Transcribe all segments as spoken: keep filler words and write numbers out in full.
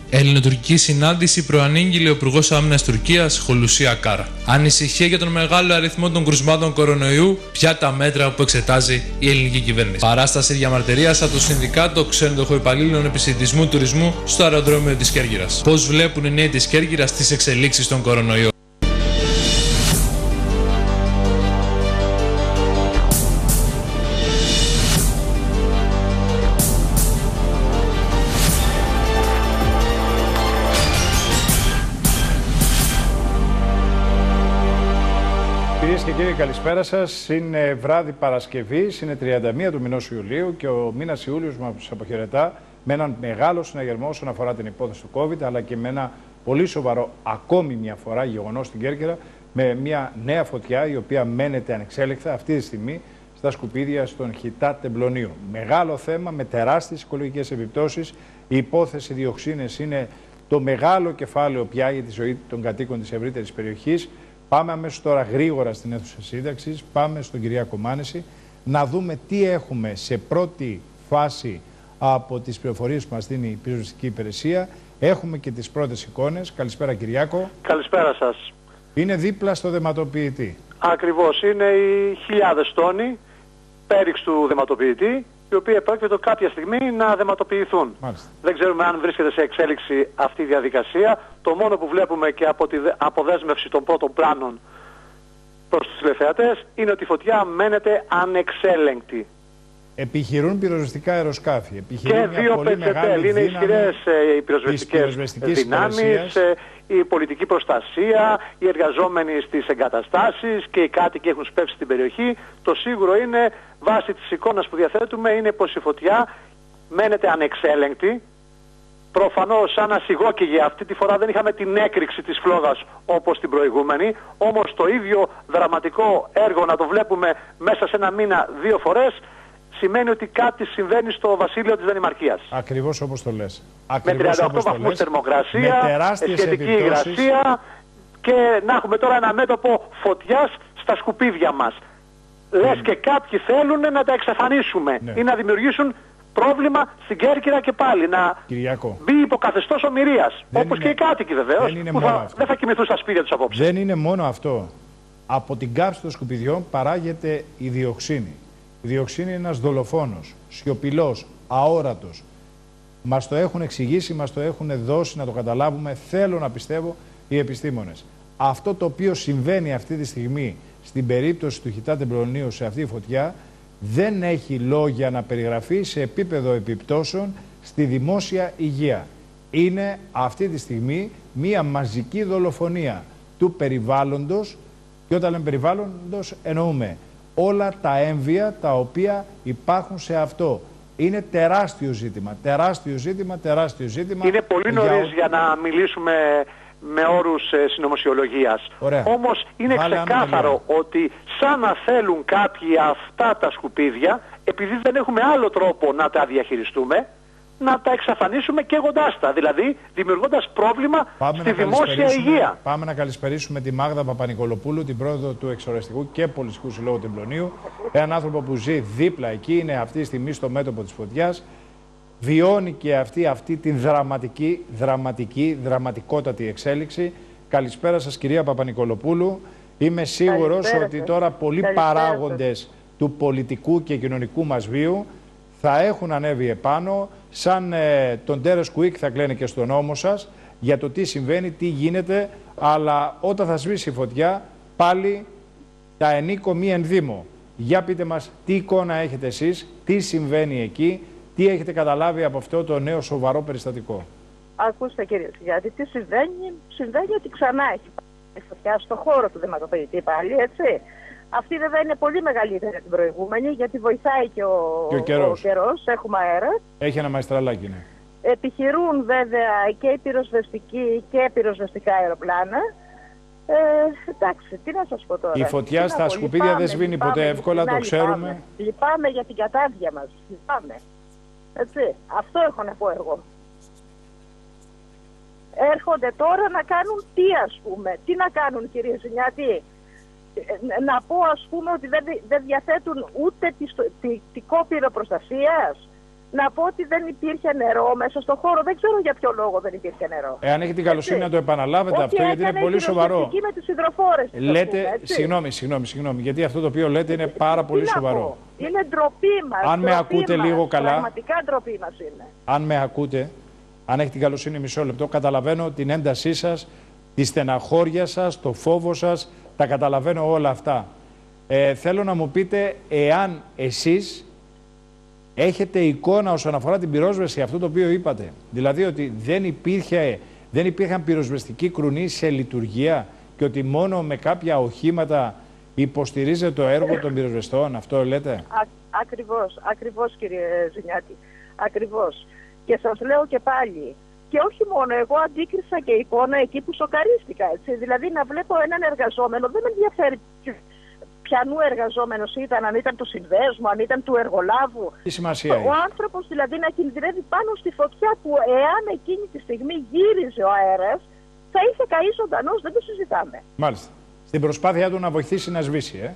Ελληνοτουρκική συνάντηση προανήγγειλε ο Υπουργός Άμυνας Τουρκίας Χολουσί Ακάρ. Ανησυχία για τον μεγάλο αριθμό των κρουσμάτων κορονοϊού, ποια τα μέτρα που εξετάζει η ελληνική κυβέρνηση. Παράσταση διαμαρτυρίας από το Συνδικάτο Ξενοδοχών Υπαλλήλων Επισιτισμού Τουρισμού στο αεροδρόμιο της Κέρκυρας. Πώς βλέπουν οι νέοι της Κέρκυρας τις εξελίξεις στον κορονοϊό. Κυρίες και κύριοι, καλησπέρα σας. Είναι βράδυ Παρασκευής, είναι τριάντα μία του μηνός Ιουλίου και ο μήνας Ιούλιος μας αποχαιρετά με έναν μεγάλο συναγερμό όσον αφορά την υπόθεση του COVID, αλλά και με ένα πολύ σοβαρό, ακόμη μια φορά, γεγονός στην Κέρκυρα, με μια νέα φωτιά η οποία μένεται ανεξέλεκτα αυτή τη στιγμή στα σκουπίδια στον Χιτά Τεμπλονίου. Μεγάλο θέμα με τεράστιες οικολογικές επιπτώσεις. Η υπόθεση διοξίνες είναι το μεγάλο κεφάλαιο πια για τη ζωή των κατοίκων της ευρύτερης περιοχής. Πάμε αμέσως τώρα γρήγορα στην αίθουσα σύνταξης, πάμε στον Κυριάκο Μάνεση, να δούμε τι έχουμε σε πρώτη φάση από τις πληροφορίες που μας δίνει η πυροσβεστική υπηρεσία. Έχουμε και τις πρώτες εικόνες. Καλησπέρα Κυριάκο. Καλησπέρα σας. Είναι δίπλα στο δαιματοποιητή. Ακριβώς, είναι οι χιλιάδες τόνοι πέριξ του δαιματοποιητή, οι οποίοι επρόκειτο κάποια στιγμή να δαιματοποιηθούν. Μάλιστα. Δεν ξέρουμε αν βρίσκεται σε εξέλιξη αυτή η διαδικασία. Το μόνο που βλέπουμε και από τη αποδέσμευση των πρώτων πλάνων προς τους τηλεθεατές είναι ότι η φωτιά μένεται ανεξέλεγκτη. Επιχειρούν πυροσβεστικά αεροσκάφη. Επιχειρούν και δύο πετσετέλ. Είναι ισχυρές ε, οι πυροσβεστικές δυνάμεις, ε, η πολιτική προστασία, οι εργαζόμενοι στις εγκαταστάσεις και οι κάτοικοι έχουν σπεύσει στην περιοχή. Το σίγουρο είναι, βάσει της εικόνας που διαθέτουμε, είναι πως η φωτιά μένεται ανεξέλεγκτη. Προφανώς σαν ασιγόκυγε αυτή τη φορά δεν είχαμε την έκρηξη της φλόγας όπως την προηγούμενη, όμως το ίδιο δραματικό έργο να το βλέπουμε μέσα σε ένα μήνα δύο φορές σημαίνει ότι κάτι συμβαίνει στο βασίλειο της Δανημαρκίας. Ακριβώς όπως το λες. Με τριάντα οκτώ βαθμούς θερμοκρασία, σχετική υγρασία και να έχουμε τώρα ένα μέτωπο φωτιάς στα σκουπίδια μας. Mm. Λες και κάποιοι θέλουν να τα εξαφανίσουμε, ναι, ή να δημιουργήσουν πρόβλημα στην Κέρκυρα και πάλι να Κυριακό. μπει υποκαθεστώς ομηρίας. Όπως είναι, και οι κάτοικοι βεβαίως, δεν, που θα, δεν θα κοιμηθούν στα σπίτια τους απόψε. Δεν είναι μόνο αυτό. Από την κάψη των σκουπιδιών παράγεται η διοξίνη. Η διοξίνη είναι ένας δολοφόνος, σιωπηλός, αόρατος. Μας το έχουν εξηγήσει, μας το έχουν δώσει να το καταλάβουμε, θέλω να πιστεύω, οι επιστήμονες. Αυτό το οποίο συμβαίνει αυτή τη στιγμή στην περίπτωση του Χιτά Τεμπλονίου σε αυτή τη φωτιά δεν έχει λόγια να περιγραφεί σε επίπεδο επιπτώσεων στη δημόσια υγεία. Είναι αυτή τη στιγμή μία μαζική δολοφονία του περιβάλλοντος, και όταν λέμε περιβάλλοντος εννοούμε όλα τα έμβια τα οποία υπάρχουν σε αυτό. Είναι τεράστιο ζήτημα, τεράστιο ζήτημα, τεράστιο ζήτημα. Είναι πολύ νωρίς για, για να μιλήσουμε με όρους ε, συνωμοσιολογίας. Ωραία. Όμως είναι Βάλε ξεκάθαρο ότι σαν να θέλουν κάποιοι αυτά τα σκουπίδια, επειδή δεν έχουμε άλλο τρόπο να τα διαχειριστούμε, να τα εξαφανίσουμε καίγοντάς τα, δηλαδή δημιουργώντας πρόβλημα Πάμε στη δημόσια υγεία. Πάμε να καλησπερίσουμε τη Μάγδα Παπα-Νικολοπούλου, την πρόεδρο του Εξορρεστικού και Πολιστικού Συλλόγου Τεμπλονίου. Έναν άνθρωπο που ζει δίπλα εκεί, είναι αυτή τη στιγμή στο μέτωπο της φωτιάς. Βιώνει και αυτή, αυτή την δραματική, δραματική, δραματικότατη εξέλιξη. Καλησπέρα σας κυρία Παπα-Νικολοπούλου. Είμαι σίγουρος Καλησπέρα. ότι τώρα πολλοί Καλησπέρα. παράγοντες του πολιτικού και κοινωνικού μας βίου θα έχουν ανέβει επάνω, σαν ε, τον Τέρες Κουίκ θα κλαίνε και στον νόμο σας για το τι συμβαίνει, τι γίνεται, αλλά όταν θα σβήσει η φωτιά πάλι τα ενίκο μη ενδύμω. Για πείτε μας τι εικόνα έχετε εσείς, τι συμβαίνει εκεί, τι έχετε καταλάβει από αυτό το νέο σοβαρό περιστατικό. Ακούστε κύριε, γιατί τι συμβαίνει, συμβαίνει ότι ξανά έχει πάει φωτιά στο χώρο του δαιματοποιητή πάλι, έτσι. Αυτή βέβαια είναι πολύ μεγαλύτερη από την προηγούμενη, γιατί βοηθάει και ο, και ο καιρός. ο καιρός, έχουμε αέρα. Έχει ένα μαϊστραλάκι, ναι. Επιχειρούν βέβαια και οι πυροσβεστικοί και πυροσβεστικά αεροπλάνα. Ε, εντάξει, τι να σας πω τώρα. Η φωτιά στα σκουπίδια λυπάμαι, δεν σβήνει λυπάμαι, ποτέ εύκολα, το ξέρουμε. Λυπάμαι. λυπάμαι για την κατάδια μας, λυπάμαι. Έτσι, αυτό έχω να πω εγώ. Έρχονται τώρα να κάνουν τι, ας πούμε, τι να κάνουν κύριε Ζηνιάτη. Να πω ας πούμε ότι δεν, δεν διαθέτουν ούτε τη, τη, τη κόπηρο προστασίας. να πω ότι δεν υπήρχε νερό μέσα στο χώρο. Δεν ξέρω για ποιο λόγο δεν υπήρχε νερό. Εάν έχει την καλοσύνη να το επαναλάβετε αυτό, γιατί είναι πολύ σοβαρό. Με τις υδροφόρες, λέτε, πούμε, συγγνώμη, συγγνώμη, συγγνώμη, γιατί αυτό το οποίο λέτε είναι πάρα πολύ τι σοβαρό. Είναι ντροπή μας. Αν με ακούτε μας, λίγο καλά, πραγματικά ντροπή μας είναι. Αν με ακούτε, αν έχει την καλοσύνη μισό λεπτό, καταλαβαίνω την έντασή σας, τη στεναχώρια σας, το φόβο σας, τα καταλαβαίνω όλα αυτά. Ε, θέλω να μου πείτε εάν εσείς έχετε εικόνα όσον αφορά την πυρόσβεση, αυτό το οποίο είπατε. Δηλαδή ότι δεν, υπήρχε, δεν υπήρχαν πυροσβεστικοί κρουνοί σε λειτουργία και ότι μόνο με κάποια οχήματα υποστηρίζεται το έργο των πυροσβεστών. Αυτό λέτε. Α, ακριβώς, ακριβώς κύριε Ζηνιάτη. Ακριβώς. Και σας λέω και πάλι. Και όχι μόνο, εγώ αντίκρισα και εικόνα εκεί που σοκαρίστηκα. Έτσι. Δηλαδή να βλέπω έναν εργαζόμενο, δεν με ενδιαφέρει ποιανού εργαζόμενος ήταν, αν ήταν του συνδέσμου, αν ήταν του εργολάβου. Τι σημασία Ο έχει. άνθρωπος δηλαδή να κινδυνεύει πάνω στη φωτιά που εάν εκείνη τη στιγμή γύριζε ο αέρας, θα είχε καεί ζωντανός, δεν το συζητάμε. Μάλιστα. Στην προσπάθειά του να βοηθήσει να σβήσει, ε.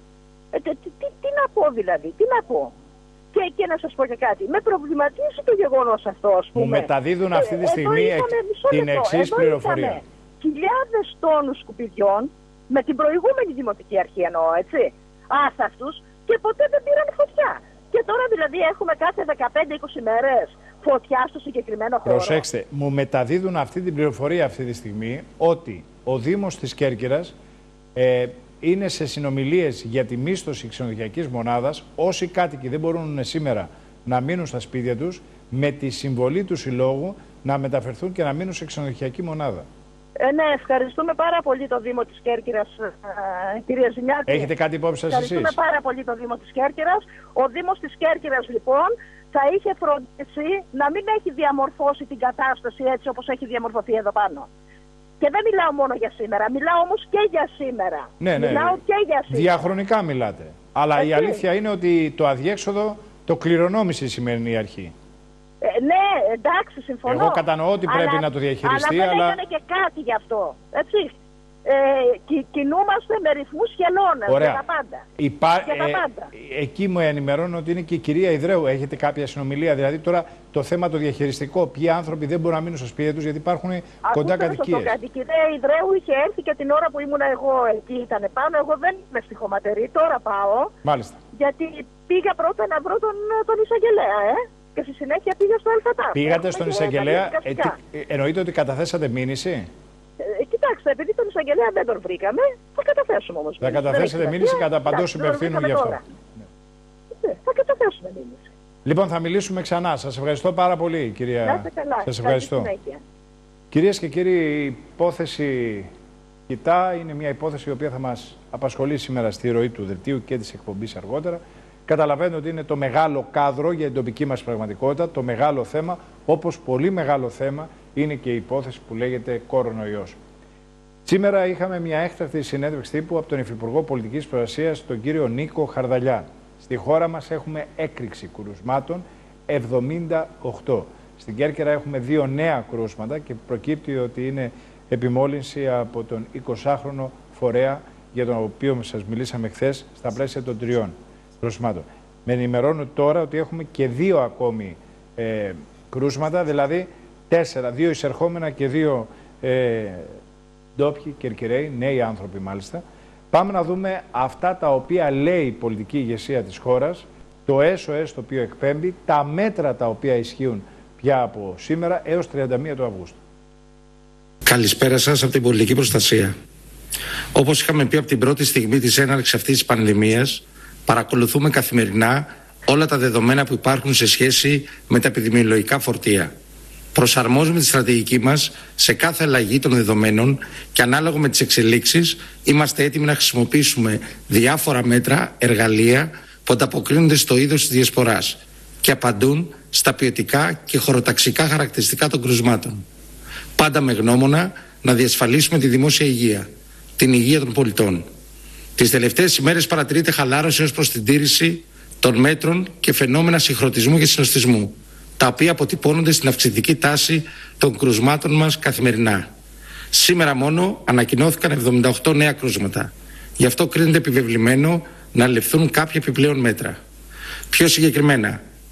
ε τι, τι, τι, τι να πω δηλαδή, τι να πω. Και, και να σας πω και κάτι, με προβληματίζει το γεγονός αυτό, ας πούμε. Μου μεταδίδουν αυτή τη στιγμή ε, την εξής πληροφορία. Χιλιάδες τόνους σκουπιδιών, με την προηγούμενη δημοτική αρχή εννοώ, έτσι, άσαυτους, και ποτέ δεν πήραν φωτιά. Και τώρα δηλαδή έχουμε κάθε δεκαπέντε είκοσι μέρες φωτιά στο συγκεκριμένο χώρο. Προσέξτε, μου μεταδίδουν αυτή την πληροφορία αυτή τη στιγμή ότι ο Δήμος της Κέρκυρας ε, είναι σε συνομιλίες για τη μίσθωση ξενοδοχειακής μονάδας. Όσοι κάτοικοι δεν μπορούν σήμερα να μείνουν στα σπίτια τους, με τη συμβολή του συλλόγου να μεταφερθούν και να μείνουν σε ξενοδοχειακή μονάδα. Ε, ναι, ευχαριστούμε πάρα πολύ το Δήμο της Κέρκυρας, ε, κυρία Ζηνιάτη. Έχετε κάτι υπόψη σας εσείς? Ευχαριστούμε πάρα πολύ το Δήμο της Κέρκυρας. Ο Δήμος της Κέρκυρας, λοιπόν, θα είχε φροντίσει να μην έχει διαμορφώσει την κατάσταση έτσι όπως έχει διαμορφωθεί εδώ πάνω. Και δεν μιλάω μόνο για σήμερα, μιλάω όμως και για σήμερα. Ναι, ναι, μιλάω και για σήμερα. Διαχρονικά μιλάτε. Αλλά έτσι. Η αλήθεια είναι ότι το αδιέξοδο το κληρονόμησε η σημερινή αρχή. Ε, ναι, εντάξει, συμφωνώ. Εγώ κατανοώ ότι πρέπει αλλά, να το διαχειριστεί, αλλά δεν αλλά... έκανε και κάτι γι' αυτό, έτσι. Ε, κι, κινούμαστε με ρυθμούς χελώνες για τα πάντα. Υπά... Για τα πάντα. Ε, εκεί μου ενημερώνω ότι είναι και η κυρία Ιδραίου. Έχετε κάποια συνομιλία? Δηλαδή τώρα το θέμα το διαχειριστικό. Ποιοι άνθρωποι δεν μπορούν να μείνουν στο σπίτι τους γιατί υπάρχουν κοντά κατοικίες. Η κυρία Ιδραίου είχε έρθει και την ώρα που ήμουν εγώ εκεί ήταν πάνω. Εγώ δεν είμαι στη Χωματερή, τώρα πάω. Μάλιστα. Γιατί πήγα πρώτα να βρω τον, τον εισαγγελέα, ε. Και στη συνέχεια πήγα στο ΑΛΦΑΤΑ. Πήγατε στον εισαγγελέα, ε, τι, εννοείται ότι καταθέσατε μήνυση? Ε, κοιτάξτε, επειδή τον εισαγγελέα δεν τον βρήκαμε, θα καταθέσουμε όμως. Θα καταθέσετε μήνυση κατά παντός υπευθύνου γι' αυτό. Ναι, θα καταθέσουμε μήνυση. Λοιπόν, θα μιλήσουμε ξανά. Σας ευχαριστώ πάρα πολύ, κυρία. Να είστε καλά. Σας ευχαριστώ. Κυρίες και κύριοι, η υπόθεση Κιτά είναι μια υπόθεση η οποία θα μας απασχολεί σήμερα στη ροή του δελτίου και της εκπομπής αργότερα. Καταλαβαίνετε ότι είναι το μεγάλο κάδρο για την τοπική μας πραγματικότητα, το μεγάλο θέμα, όπως πολύ μεγάλο θέμα είναι και η υπόθεση που λέγεται κορονοϊός. Σήμερα είχαμε μια έκτακτη συνέντευξη τύπου από τον Υφυπουργό Πολιτικής Προστασίας, τον κύριο Νίκο Χαρδαλιά. Στη χώρα μας έχουμε έκρηξη κρουσμάτων εβδομήντα οκτώ. Στην Κέρκυρα έχουμε δύο νέα κρούσματα και προκύπτει ότι είναι επιμόλυνση από τον εικοσάχρονο φορέα για τον οποίο σας μιλήσαμε χθες στα πλαίσια των τριών κρούσματων. Με ενημερώνουν τώρα ότι έχουμε και δύο ακόμη ε, κρούσματα, δηλαδή τέσσερα, δύο εισερχόμενα και δύο ε, ντόπιοι κερκυραίοι, νέοι άνθρωποι μάλιστα. Πάμε να δούμε αυτά τα οποία λέει η πολιτική ηγεσία της χώρας, το ες ο ες το οποίο εκπέμπει, τα μέτρα τα οποία ισχύουν πια από σήμερα έως τριάντα μία του Αυγούστου. Καλησπέρα σας από την πολιτική προστασία. Όπως είχαμε πει από την πρώτη στιγμή της έναρξης αυτής της πανδημίας, παρακολουθούμε καθημερινά όλα τα δεδομένα που υπάρχουν σε σχέση με τα επιδημιολογικά φορτία. Προσαρμόζουμε τη στρατηγική μας σε κάθε αλλαγή των δεδομένων και ανάλογα με τις εξελίξεις είμαστε έτοιμοι να χρησιμοποιήσουμε διάφορα μέτρα, εργαλεία που ανταποκρίνονται στο είδος της διασποράς και απαντούν στα ποιοτικά και χωροταξικά χαρακτηριστικά των κρουσμάτων. Πάντα με γνώμονα να διασφαλίσουμε τη δημόσια υγεία, την υγεία των πολιτών. Τις τελευταίες ημέρες παρατηρείται χαλάρωση ως προς την τήρηση των μέτρων και φαινόμενα συγχρονισμού και συνοστισμού, τα οποία αποτυπώνονται στην αυξητική τάση των κρουσμάτων μας καθημερινά. Σήμερα μόνο ανακοινώθηκαν εβδομήντα οκτώ νέα κρούσματα. Γι' αυτό κρίνεται επιβεβλημένο να ληφθούν κάποια επιπλέον μέτρα. Πιο συγκεκριμένα,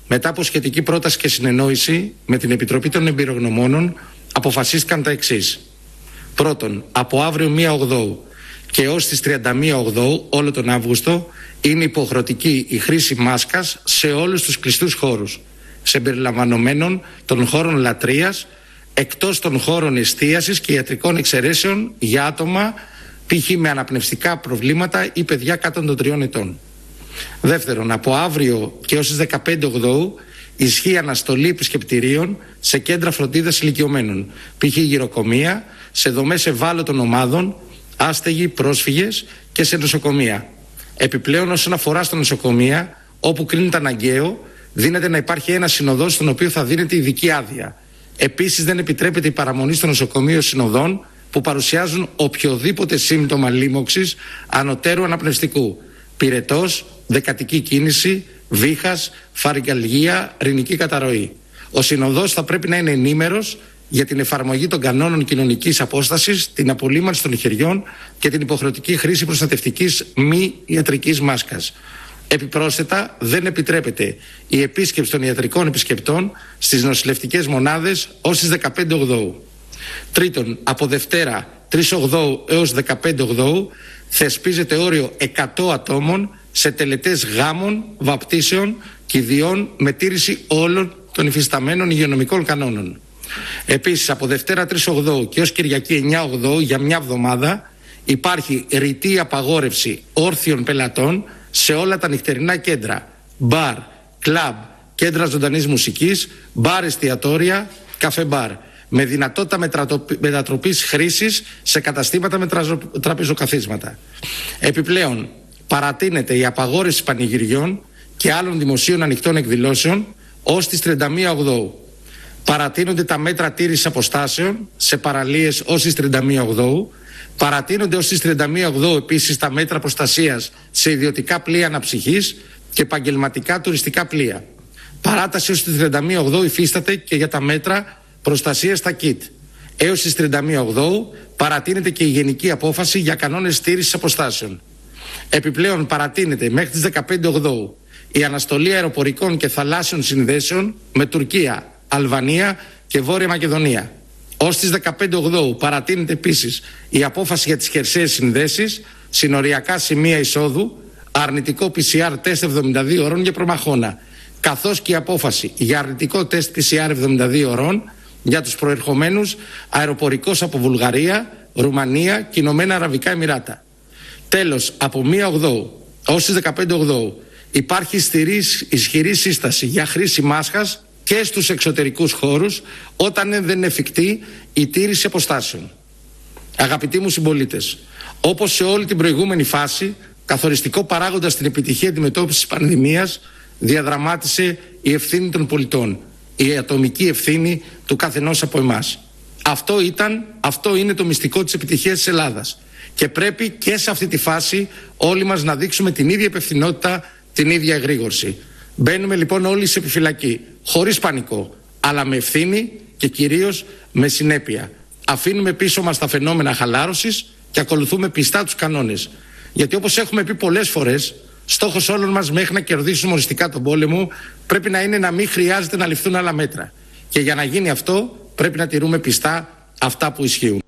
μετά από σχετική πρόταση και συνεννόηση με την Επιτροπή των Εμπειρογνωμόνων, αποφασίστηκαν τα εξής. Πρώτον, από αύριο πρώτη Οκτωβρίου και έως τις τριάντα μία Οκτωβρίου, όλο τον Αύγουστο, είναι υποχρεωτική η χρήση μάσκας σε όλους τους κλειστούς χώρους, συμπεριλαμβανομένων των χώρων λατρείας, εκτός των χώρων εστίασης και ιατρικών εξαιρέσεων για άτομα π.χ. με αναπνευστικά προβλήματα ή παιδιά κάτω των τριών ετών. Δεύτερον, από αύριο και έως τις δεκαπέντε Οκτωβρίου ισχύει αναστολή επισκεπτηρίων σε κέντρα φροντίδας ηλικιωμένων, π.χ. γυροκομεία, σε δομές ευάλωτων ομάδων, άστεγοι, πρόσφυγες και σε νοσοκομεία. Επιπλέον, όσον αφορά στα νοσοκομεία, όπου κρίνεται αναγκαίο, δίνεται να υπάρχει ένα συνοδός στον οποίο θα δίνεται ειδική άδεια. Επίσης, δεν επιτρέπεται η παραμονή στο νοσοκομείο συνοδών που παρουσιάζουν οποιοδήποτε σύμπτωμα λίμωξης ανωτέρου αναπνευστικού, πυρετός, δεκατική κίνηση, βήχας, φαρυγγαλγία, ρηνική καταρροή. Ο συνοδός θα πρέπει να είναι ενήμερος για την εφαρμογή των κανόνων κοινωνικής απόστασης, την απολύμανση των χεριών και την υποχρεωτική χρήση προστατευτικής μη ιατρικής μάσκας. Επιπρόσθετα, δεν επιτρέπεται η επίσκεψη των ιατρικών επισκεπτών στις νοσηλευτικές μονάδες ως τις δεκαπέντε Οκτωβρίου. Τρίτον, από Δευτέρα τρεις Οκτωβρίου έως δεκαπέντε Οκτωβρίου θεσπίζεται όριο εκατό ατόμων σε τελετές γάμων, βαπτίσεων, κηδιών με τήρηση όλων των υφισταμένων υγειονομικών κανόνων. Επίσης, από Δευτέρα τρεις Οκτωβρίου και έως Κυριακή εννέα Οκτωβρίου για μια εβδομάδα υπάρχει ρητή απαγόρευση όρθιων πελατών σε όλα τα νυχτερινά κέντρα, μπαρ, κλαμπ, κέντρα ζωντανής μουσικής, μπαρ εστιατόρια, καφέ μπαρ, με δυνατότητα μετατροπής χρήσης σε καταστήματα με τραπεζοκαθίσματα. Επιπλέον, παρατείνεται η απαγόρευση πανηγυριών και άλλων δημοσίων ανοιχτών εκδηλώσεων ως τις τριάντα μία Οκτωβρίου. Παρατείνονται τα μέτρα τήρησης αποστάσεων σε παραλίες ως τις τριάντα μία Οκτωβρίου. Παρατείνονται ως τις τριάντα μία Οκτωβρίου επίσης τα μέτρα προστασίας σε ιδιωτικά πλοία αναψυχής και επαγγελματικά τουριστικά πλοία. Παράταση ως τις τριάντα μία Οκτωβρίου υφίσταται και για τα μέτρα προστασίας στα κιτ. Έως τις τριάντα μία Οκτωβρίου παρατείνεται και η γενική απόφαση για κανόνες στήρησης αποστάσεων. Επιπλέον, παρατείνεται μέχρι τις δεκαπέντε Οκτωβρίου η αναστολή αεροπορικών και θαλάσσιων συνδέσεων με Τουρκία, Αλβανία και Βόρεια Μακεδονία. Ως τις δεκαπέντε Οκτωβρίου παρατείνεται επίσης η απόφαση για τις χερσαίες συνδέσεις, συνοριακά σημεία εισόδου, αρνητικό πι σι αρ τεστ εβδομήντα δύο ωρών για προμαχώνα, καθώς και η απόφαση για αρνητικό τεστ πι σι αρ εβδομήντα δύο ωρών για τους προερχομένους αεροπορικώς από Βουλγαρία, Ρουμανία και Ηνωμένα Αραβικά Εμιράτα. Τέλος, από πρώτη Οκτωβρίου ως τις δεκαπέντε Οκτωβρίου υπάρχει ισχυρή σύσταση για χρήση μάσχας και στους εξωτερικούς χώρους όταν δεν είναι εφικτή η τήρηση αποστάσεων. Αγαπητοί μου συμπολίτες, όπως σε όλη την προηγούμενη φάση, καθοριστικό παράγοντα στην επιτυχία αντιμετώπισης της πανδημίας διαδραμάτισε η ευθύνη των πολιτών, η ατομική ευθύνη του καθενός από εμάς. Αυτό ήταν, αυτό είναι το μυστικό της επιτυχίας της Ελλάδας και πρέπει και σε αυτή τη φάση όλοι μας να δείξουμε την ίδια υπευθυνότητα, την ίδια εγρήγορση. Μπαίνουμε λοιπόν όλοι σε επιφυλακή, χωρίς πανικό, αλλά με ευθύνη και κυρίως με συνέπεια. Αφήνουμε πίσω μας τα φαινόμενα χαλάρωσης και ακολουθούμε πιστά τους κανόνες. Γιατί όπως έχουμε πει πολλές φορές, στόχος όλων μας μέχρι να κερδίσουμε οριστικά τον πόλεμο πρέπει να είναι να μην χρειάζεται να ληφθούν άλλα μέτρα. Και για να γίνει αυτό πρέπει να τηρούμε πιστά αυτά που ισχύουν.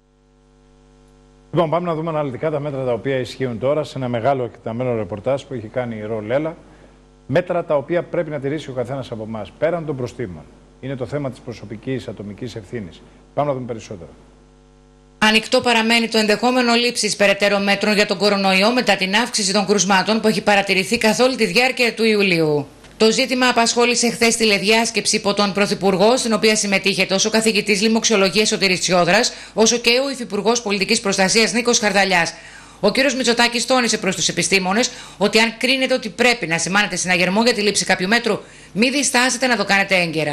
Λοιπόν, πάμε να δούμε αναλυτικά τα μέτρα τα οποία ισχύουν τώρα σε ένα μεγάλο εκτεταμένο ρεπορτάζ που έχει κάνει η Ρολέλα. Μέτρα τα οποία πρέπει να τηρήσει ο καθένας από εμάς, πέραν των προστήμων. Είναι το θέμα της προσωπικής ατομικής ευθύνης. Πάμε να δούμε περισσότερο. Ανοιχτό παραμένει το ενδεχόμενο λήψης περαιτέρω μέτρων για τον κορονοϊό μετά την αύξηση των κρουσμάτων που έχει παρατηρηθεί καθ' όλη τη διάρκεια του Ιουλίου. Το ζήτημα απασχόλησε χθες τηλεδιάσκεψη υπό τον Πρωθυπουργό, στην οποία συμμετείχε τόσο ο καθηγητής λοιμοξιολογίας Σωτήρης Τσιόδρας, όσο και ο Υφυπουργός Πολιτικής Προστασίας Νίκος Χαρδαλιάς. Ο κ. Μητσοτάκης τόνισε προς τους επιστήμονες ότι αν κρίνετε ότι πρέπει να σημάνετε συναγερμό για τη λήψη κάποιου μέτρου, μην διστάσετε να το κάνετε έγκαιρα.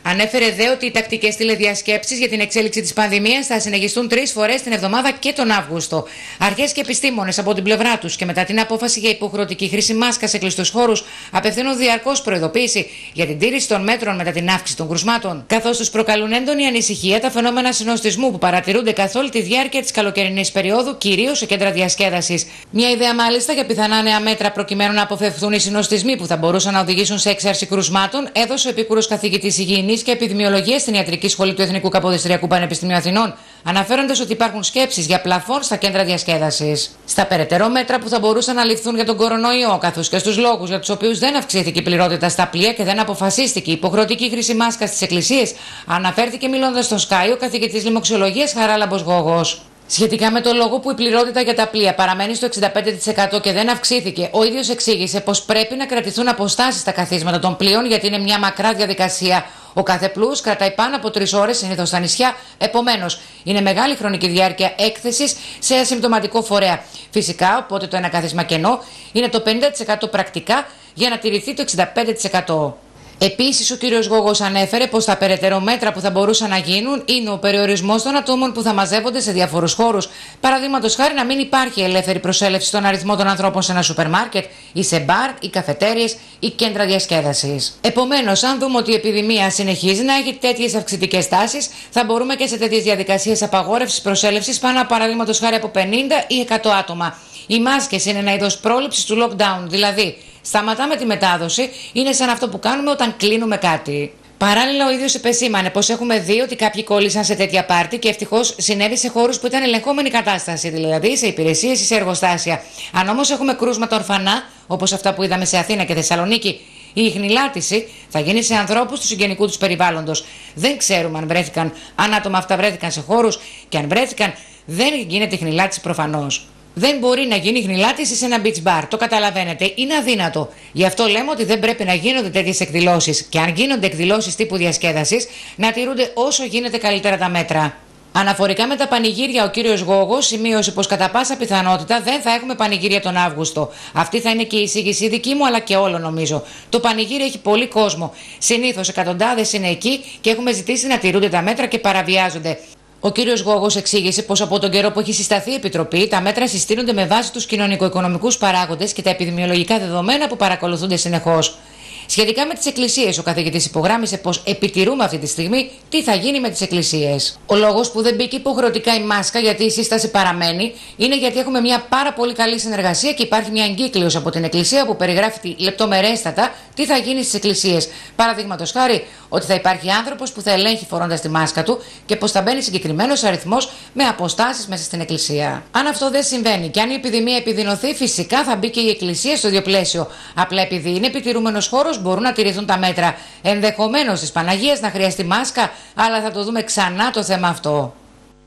Ανέφερε δε ότι οι τακτικές τηλεδιασκέψεις για την εξέλιξη της πανδημίας θα συνεχιστούν τρεις φορές την εβδομάδα και τον Αύγουστο. Αρχές και επιστήμονες από την πλευρά τους και μετά την απόφαση για υποχρεωτική χρήση μάσκα σε κλειστούς χώρους απευθύνουν διαρκώς προειδοποίηση για την τήρηση των μέτρων μετά την αύξηση των κρουσμάτων. Καθώς τους προκαλούν έντονη ανησυχία τα φαινόμενα συνοστισμού που παρατηρούνται καθ' όλη τη διάρκεια της καλοκαιρινής περίοδου, κυρίως σε κέντρα διασκέδασης. Μια ιδέα μάλιστα για πιθανά νέα μέτρα προκειμένου να αποφευθούν οι συνοστισμοί που θα μπορούσαν να οδηγήσουν σε έξαρση κρουσμάτων έδωσε ο επίκουρος καθηγητής υγιεινής και επιδημιολογίας στην Ιατρική Σχολή του Εθνικού Καποδιστριακού Πανεπιστημίου Αθηνών, αναφέροντας ότι υπάρχουν σκέψεις για πλαφόν στα κέντρα διασκέδασης. Στα περαιτέρω μέτρα που θα μπορούσαν να ληφθούν για τον κορονοϊό, καθώς και στους λόγους για τους οποίους δεν αυξήθηκε η πληρότητα στα πλοία και δεν αποφασίστηκε η υποχρεωτική χρήση μάσκα στις εκκλησίες, αναφέρθηκε μιλώντας στον Sky ο καθηγητής λοιμοξιολογίας Χαράλαμπος Γόγος. Σχετικά με το λόγο που η πληρότητα για τα πλοία παραμένει στο εξήντα πέντε τοις εκατό και δεν αυξήθηκε, ο ίδιος εξήγησε πως πρέπει να κρατηθούν αποστάσεις στα καθίσματα των πλοίων γιατί είναι μια μακρά διαδικασία. Ο κάθε πλούς κρατάει πάνω από τρεις ώρες συνήθως στα νησιά, επομένως είναι μεγάλη χρονική διάρκεια έκθεσης σε ασυμπτωματικό φορέα. Φυσικά, οπότε το ένα κάθισμα κενό είναι το πενήντα τοις εκατό πρακτικά για να τηρηθεί το εξήντα πέντε τοις εκατό. Επίσης, ο κύριος Γόγος ανέφερε πως τα περαιτέρω μέτρα που θα μπορούσαν να γίνουν είναι ο περιορισμός των ατόμων που θα μαζεύονται σε διαφορούς χώρους. Παραδείγματος χάρη, να μην υπάρχει ελεύθερη προσέλευση στον αριθμό των ανθρώπων σε ένα σούπερ μάρκετ ή σε μπαρ ή καφετέριες ή κέντρα διασκέδασης. Επομένως, αν δούμε ότι η επιδημία συνεχίζει να έχει τέτοιες αυξητικές τάσεις, θα μπορούμε και σε τέτοιες διαδικασίες απαγόρευσης προσέλευσης πάνω, παραδείγματος χάρη, από πενήντα ή εκατό άτομα. Οι μάσκες είναι ένα είδος πρόληψης του lockdown, δηλαδή σταματάμε τη μετάδοση, είναι σαν αυτό που κάνουμε όταν κλείνουμε κάτι. Παράλληλα, ο ίδιος επεσήμανε πως έχουμε δει ότι κάποιοι κόλλησαν σε τέτοια πάρτι και ευτυχώς συνέβη σε χώρους που ήταν ελεγχόμενη κατάσταση, δηλαδή σε υπηρεσίες ή σε εργοστάσια. Αν όμως έχουμε κρούσματα ορφανά, όπως αυτά που είδαμε σε Αθήνα και Θεσσαλονίκη, η ιχνηλάτηση θα γίνει σε ανθρώπους του συγγενικού τους περιβάλλοντος. Δεν ξέρουμε αν βρέθηκαν, αν άτομα αυτά βρέθηκαν σε χώρους και αν βρέθηκαν, δεν γίνεται ιχνηλάτηση προφανώς. Δεν μπορεί να γίνει χνηλάτιση σε ένα beach bar. Το καταλαβαίνετε, είναι αδύνατο. Γι' αυτό λέμε ότι δεν πρέπει να γίνονται τέτοιες εκδηλώσεις. Και αν γίνονται εκδηλώσεις τύπου διασκέδασης, να τηρούνται όσο γίνεται καλύτερα τα μέτρα. Αναφορικά με τα πανηγύρια, ο κύριος Γόγος σημείωσε πως κατά πάσα πιθανότητα δεν θα έχουμε πανηγύρια τον Αύγουστο. Αυτή θα είναι και η εισήγηση δική μου, αλλά και όλο νομίζω. Το πανηγύρι έχει πολύ κόσμο. Συνήθως εκατοντάδες είναι εκεί και έχουμε ζητήσει να τηρούνται τα μέτρα και παραβιάζονται. Ο κύριος Γόγος εξήγησε πως από τον καιρό που έχει συσταθεί η Επιτροπή, τα μέτρα συστήνονται με βάση τους κοινωνικο-οικονομικούς παράγοντες και τα επιδημιολογικά δεδομένα που παρακολουθούνται συνεχώς. Σχετικά με τις εκκλησίες, ο καθηγητής υπογράμμισε πως επιτηρούμε αυτή τη στιγμή τι θα γίνει με τις εκκλησίες. Ο λόγος που δεν μπήκε υποχρεωτικά η μάσκα, γιατί η σύσταση παραμένει, είναι γιατί έχουμε μια πάρα πολύ καλή συνεργασία και υπάρχει μια εγκύκλειος από την Εκκλησία που περιγράφει λεπτομερέστατα τι θα γίνει στις εκκλησίες. Παραδείγματος χάρη, ότι θα υπάρχει άνθρωπος που θα ελέγχει φορώντας τη μάσκα του και πως θα μπαίνει συγκεκριμένος αριθμός με αποστάσεις μέσα στην εκκλησία. Αν αυτό δεν συμβαίνει και αν η επιδημία επιδεινωθεί, φυσικά θα μπει και η εκκλησία στο ίδιο πλαίσιο. Απλά επειδή είναι επιτηρούμενος χώρος, μπορούν να τηρηθούν τα μέτρα. Ενδεχομένως της Παναγίας να χρειαστεί μάσκα, αλλά θα το δούμε ξανά το θέμα αυτό.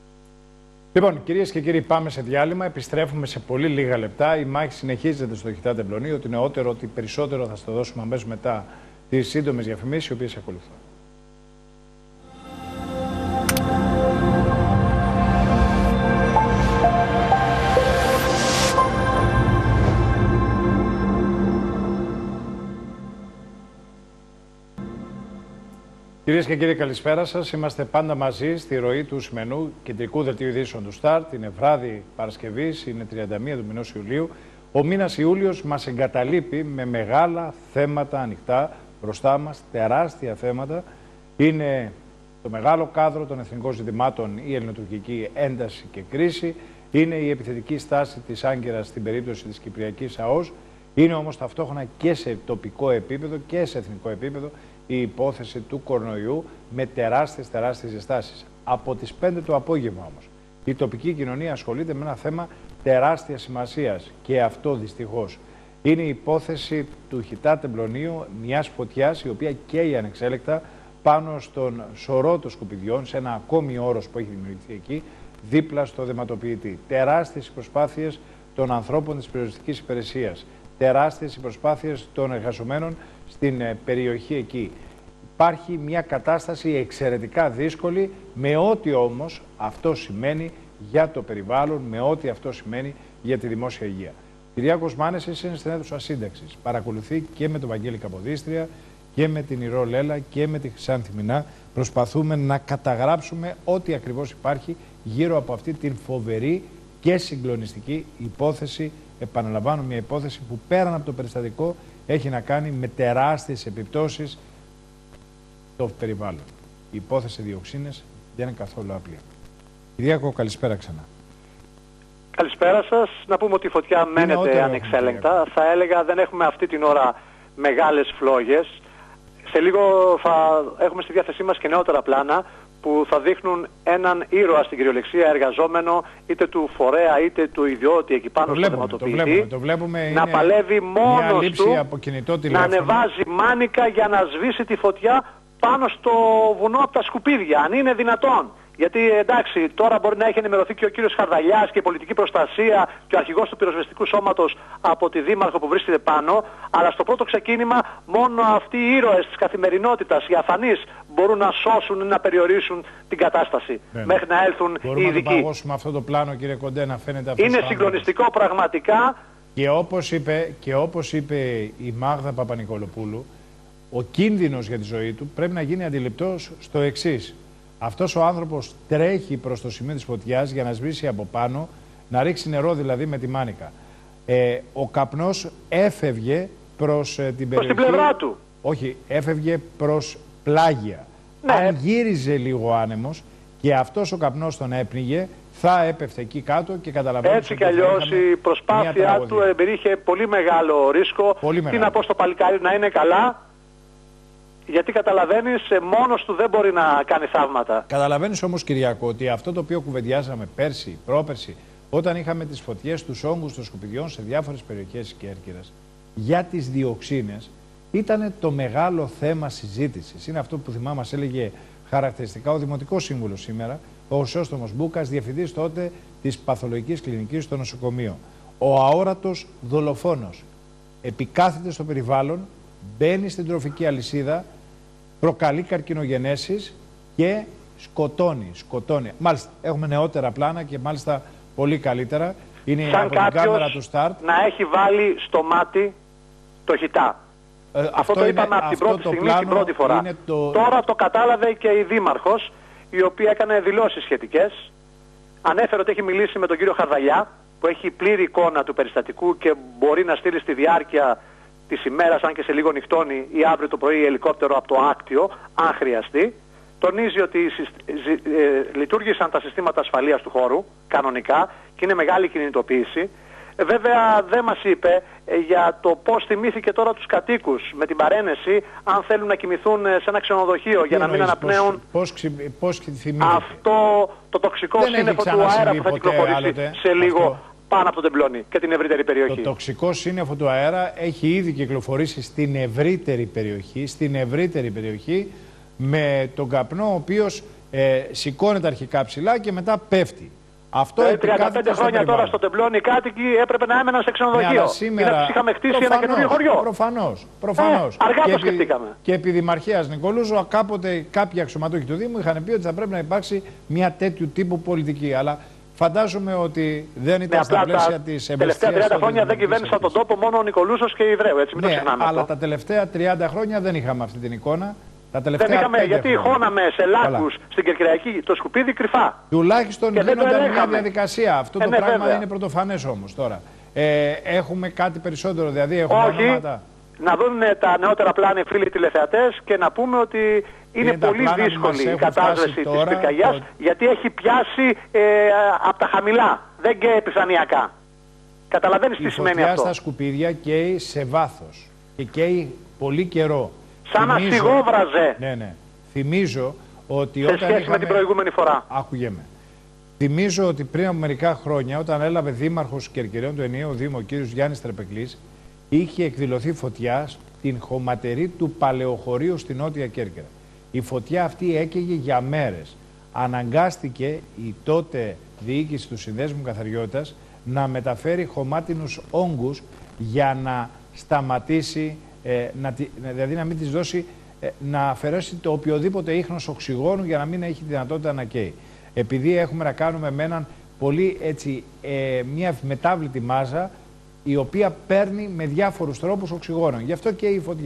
Λοιπόν, κυρίες και κύριοι, πάμε σε διάλειμμα. Επιστρέφουμε σε πολύ λίγα λεπτά. Η μάχη συνεχίζεται στο Χιτά Τεμπλονί. Ότι νεότερο, ότι περισσότερο θα στο δώσουμε αμέσως μετά τις σύντομες διαφημίσεις, οι οποίες ακολουθούν. Κυρίες και κύριοι, καλησπέρα σας. Είμαστε πάντα μαζί στη ροή του σημερινού κεντρικού δελτίου ειδήσεων του Σταρτ. Είναι βράδυ Παρασκευής, είναι τριάντα μία του μηνός Ιουλίου. Ο μήνας Ιούλιος μας εγκαταλείπει με μεγάλα θέματα ανοιχτά μπροστά μας, τεράστια θέματα. Είναι το μεγάλο κάδρο των εθνικών ζητημάτων, η ελληνοτουρκική ένταση και κρίση. Είναι η επιθετική στάση της Άγκυρας στην περίπτωση της Κυπριακής ΑΟΣ. Είναι όμως ταυτόχρονα και σε τοπικό επίπεδο και σε εθνικό επίπεδο η υπόθεση του κορονοϊού με τεράστιες τεράστιες ζεστάσεις. Από τις πέντε το απόγευμα όμως η τοπική κοινωνία ασχολείται με ένα θέμα τεράστιας σημασίας και αυτό δυστυχώς είναι η υπόθεση του Χιτά Τεμπλονίου, μιας φωτιάς η οποία καίει ανεξέλεκτα πάνω στον σωρό των σκουπιδιών, σε ένα ακόμη όρος που έχει δημιουργηθεί εκεί, δίπλα στο δαιματοποιητή. Τεράστιες προσπάθειες των ανθρώπων της περιοριστικής υπηρεσίας, τεράστιες οι προσπάθειες των εργαζομένων στην περιοχή εκεί. Υπάρχει μια κατάσταση εξαιρετικά δύσκολη, με ό,τι όμως αυτό σημαίνει για το περιβάλλον, με ό,τι αυτό σημαίνει για τη δημόσια υγεία. Κυριάκος Μάνεσης είναι στην αίθουσα σύνταξης. Παρακολουθεί και με τον Βαγγέλη Καποδίστρια και με την Ηρώ Λέλα και με τη Χρυσάνθη Μινά. Προσπαθούμε να καταγράψουμε ό,τι ακριβώς υπάρχει γύρω από αυτή την φοβερή και συγκλονιστική υπόθεση. Επαναλαμβάνω, μια υπόθεση που πέραν από το περιστατικό έχει να κάνει με τεράστιες επιπτώσεις στο περιβάλλον. Η υπόθεση διοξίνες δεν είναι καθόλου απλή. Κυριάκο, καλησπέρα ξανά. Καλησπέρα σας. Να πούμε ότι η φωτιά μένεται ανεξέλεγκτα. Θα έλεγα δεν έχουμε αυτή την ώρα μεγάλες φλόγες. Σε λίγο θα έχουμε στη διάθεσή μας και νεότερα πλάνα που θα δείχνουν έναν ήρωα στην κυριολεξία εργαζόμενο είτε του φορέα είτε του ιδιώτη εκεί πάνω στο θεματοποιητή. Το βλέπουμε, το βλέπουμε, να παλεύει μόνος του, από κινητό να ανεβάζει μάνικα για να σβήσει τη φωτιά πάνω στο βουνό από τα σκουπίδια, αν είναι δυνατόν. Γιατί εντάξει, τώρα μπορεί να έχει ενημερωθεί και ο κύριος Χαρδαλιάς και η πολιτική προστασία και ο αρχηγός του πυροσβεστικού σώματος από τη Δήμαρχο που βρίσκεται πάνω, αλλά στο πρώτο ξεκίνημα μόνο αυτοί οι ήρωες της καθημερινότητας, οι αφανείς, μπορούν να σώσουν ή να περιορίσουν την κατάσταση ναι, μέχρι να έλθουν μπορούμε οι ειδικοί. Να το παγώσουμε αυτό το πλάνο, κύριε Κοντέ, να φαίνεται αυτό. Είναι συγκλονιστικό πραγματικά. Και όπως είπε, και όπως είπε η Μάγδα Παπα-Νικολοπούλου, ο κίνδυνος για τη ζωή του πρέπει να γίνει αντιληπτός στο εξής. Αυτός ο άνθρωπος τρέχει προς το σημείο της φωτιάς για να σβήσει από πάνω, να ρίξει νερό δηλαδή με τη μάνικα. Ε, ο καπνός έφευγε προς ε, την περιοχή... Προς την πλευρά του. Όχι, έφευγε προς πλάγια. Ναι. Αν γύριζε λίγο άνεμος και αυτός ο καπνός τον έπνιγε, θα έπεφτε εκεί κάτω και καταλαβαίνετε... Έτσι κι αλλιώς η προσπάθειά του εμπεριείχε πολύ μεγάλο ρίσκο. Πολύ μεγάλο. Τι να πω στο παλικάρι, να είναι καλά. Γιατί καταλαβαίνεις, μόνος του δεν μπορεί να κάνει θαύματα. Καταλαβαίνεις όμως, Κυριακό, ότι αυτό το οποίο κουβεντιάζαμε πέρσι, πρόπερσι, όταν είχαμε τις φωτιές τους όγκους των σκουπιδιών σε διάφορες περιοχές της Κέρκυρας, για τις διοξίνες, ήταν το μεγάλο θέμα συζήτησης. Είναι αυτό που θυμάμαι, μας έλεγε χαρακτηριστικά ο Δημοτικός Σύμβουλος σήμερα, ο Χρυσόστομος Μπούκας, διευθυντής τότε της Παθολογικής Κλινικής στο νοσοκομείο. Ο αόρατος δολοφόνος επικάθεται στο περιβάλλον, μπαίνει στην τροφική αλυσίδα, προκαλεί καρκινογενέσεις και σκοτώνει, σκοτώνει. Μάλιστα, έχουμε νεότερα πλάνα και μάλιστα πολύ καλύτερα. Είναι σαν από την κάμερα του Start. Να έχει βάλει στο μάτι το χιτά. Ε, αυτό, αυτό το είναι, είπαμε από την πρώτη στιγμή, την πρώτη φορά. Το... Τώρα το κατάλαβε και η Δήμαρχος, η οποία έκανε δηλώσεις σχετικές. Ανέφερε ότι έχει μιλήσει με τον κύριο Χαρδαλιά, που έχει πλήρη εικόνα του περιστατικού και μπορεί να στείλει στη διάρκεια της ημέρας, αν και σε λίγο νυχτώνει, ή αύριο το πρωί ελικόπτερο από το Άκτιο, αν χρειαστεί. Τονίζει ότι ε, λειτουργήσαν τα συστήματα ασφαλείας του χώρου, κανονικά, και είναι μεγάλη κινητοποίηση. Ε, βέβαια δεν μας είπε ε, για το πώς θυμήθηκε τώρα τους κατοίκους με την παρένεση, αν θέλουν να κοιμηθούν σε ένα ξενοδοχείο για να μην αναπνέουν πώς, πώς, πώς αυτό το τοξικό σύννεφο του αέρα που θα κυκλοφορήσει άλλοτε, σε λίγο. Αυτό. Πάνω από τον Τεμπλώνη και την ευρύτερη περιοχή. Το τοξικό σύννεφο του αέρα έχει ήδη κυκλοφορήσει στην ευρύτερη περιοχή, στην ευρύτερη περιοχή με τον καπνό ο οποίος ε, σηκώνεται αρχικά ψηλά και μετά πέφτει. Αυτό ε, τριάντα πέντε χρόνια τώρα στο Τεμπλώνη οι κάτοικοι έπρεπε να έμεναν σε ξενοδοχείο. Ναι, σήμερα... ή να τους είχαμε χτίσει προφανώς, ένα καινούριο χωριό. Προφανώς, προφανώς. Ε, αργά και το σκεφτήκαμε. Και επί Δημαρχίας Νικολούζου κάποτε κάποιοι αξιωματούχοι του Δήμου είχαν πει ότι θα πρέπει να υπάρξει μια τέτοιου τύπου πολιτική. Αλλά φαντάζομαι ότι δεν ήταν ναι, στα πλαίσια της εμπιστίας. Τα τελευταία τριάντα χρόνια δεν κυβέρνησαν τον τόπο μόνο ο Νικολούσος και η Ιδρέου, έτσι, μην ναι, το ξεχνάμε. Αλλά αυτό. τα τελευταία τριάντα χρόνια δεν είχαμε αυτή την εικόνα. Τα δεν είχαμε, γιατί χώναμε σε λάκους στην Κερκυριακή το σκουπίδι κρυφά. Τουλάχιστον γίνονταν μια διαδικασία. Αυτό ε, το ναι, πράγμα βέβαια. είναι πρωτοφανές όμως τώρα. Ε, έχουμε κάτι περισσότερο, δηλαδή έχουμε Όχι, ονόματα. Να δουν τα νεότερα πλάνα οι φίλοι τηλεθεατές και να πούμε ότι είναι, είναι πολύ δύσκολη η κατάσταση της πυρκαγιάς, το... γιατί έχει πιάσει ε, από τα χαμηλά, δεν καίει επιφανειακά. Καταλαβαίνεις τι σημαίνει αυτό. Η φωτιά στα σκουπίδια καίει σε βάθος και καίει πολύ καιρό. Σαν να στιγόβραζε. Ναι, ναι. Θυμίζω ότι σε όταν σχέση είχαμε... με την προηγούμενη φορά. Άκουγε με. Θυμίζω ότι πριν από μερικά χρόνια, όταν έλαβε δήμαρχος Κερκυραίων του ενιαίου Δήμου, ο κύριος Γιάννης Τρεπεκλής, είχε εκδηλωθεί φωτιά στην χωματερή του Παλαιοχωρίου στη Νότια Κέρκυρα. Η φωτιά αυτή έκαιγε για μέρες. Αναγκάστηκε η τότε διοίκηση του Συνδέσμου Καθαριότητας να μεταφέρει χωμάτινους όγκους για να σταματήσει, ε, να, δηλαδή να μην της δώσει, ε, να αφαιρέσει το οποιοδήποτε ίχνος οξυγόνου για να μην έχει δυνατότητα να καίει. Επειδή έχουμε να κάνουμε με έναν πολύ έτσι, ε, μια μετάβλητη μάζα, η οποία παίρνει με διάφορους τρόπους οξυγόνο. Γι' αυτό και η φωτιά.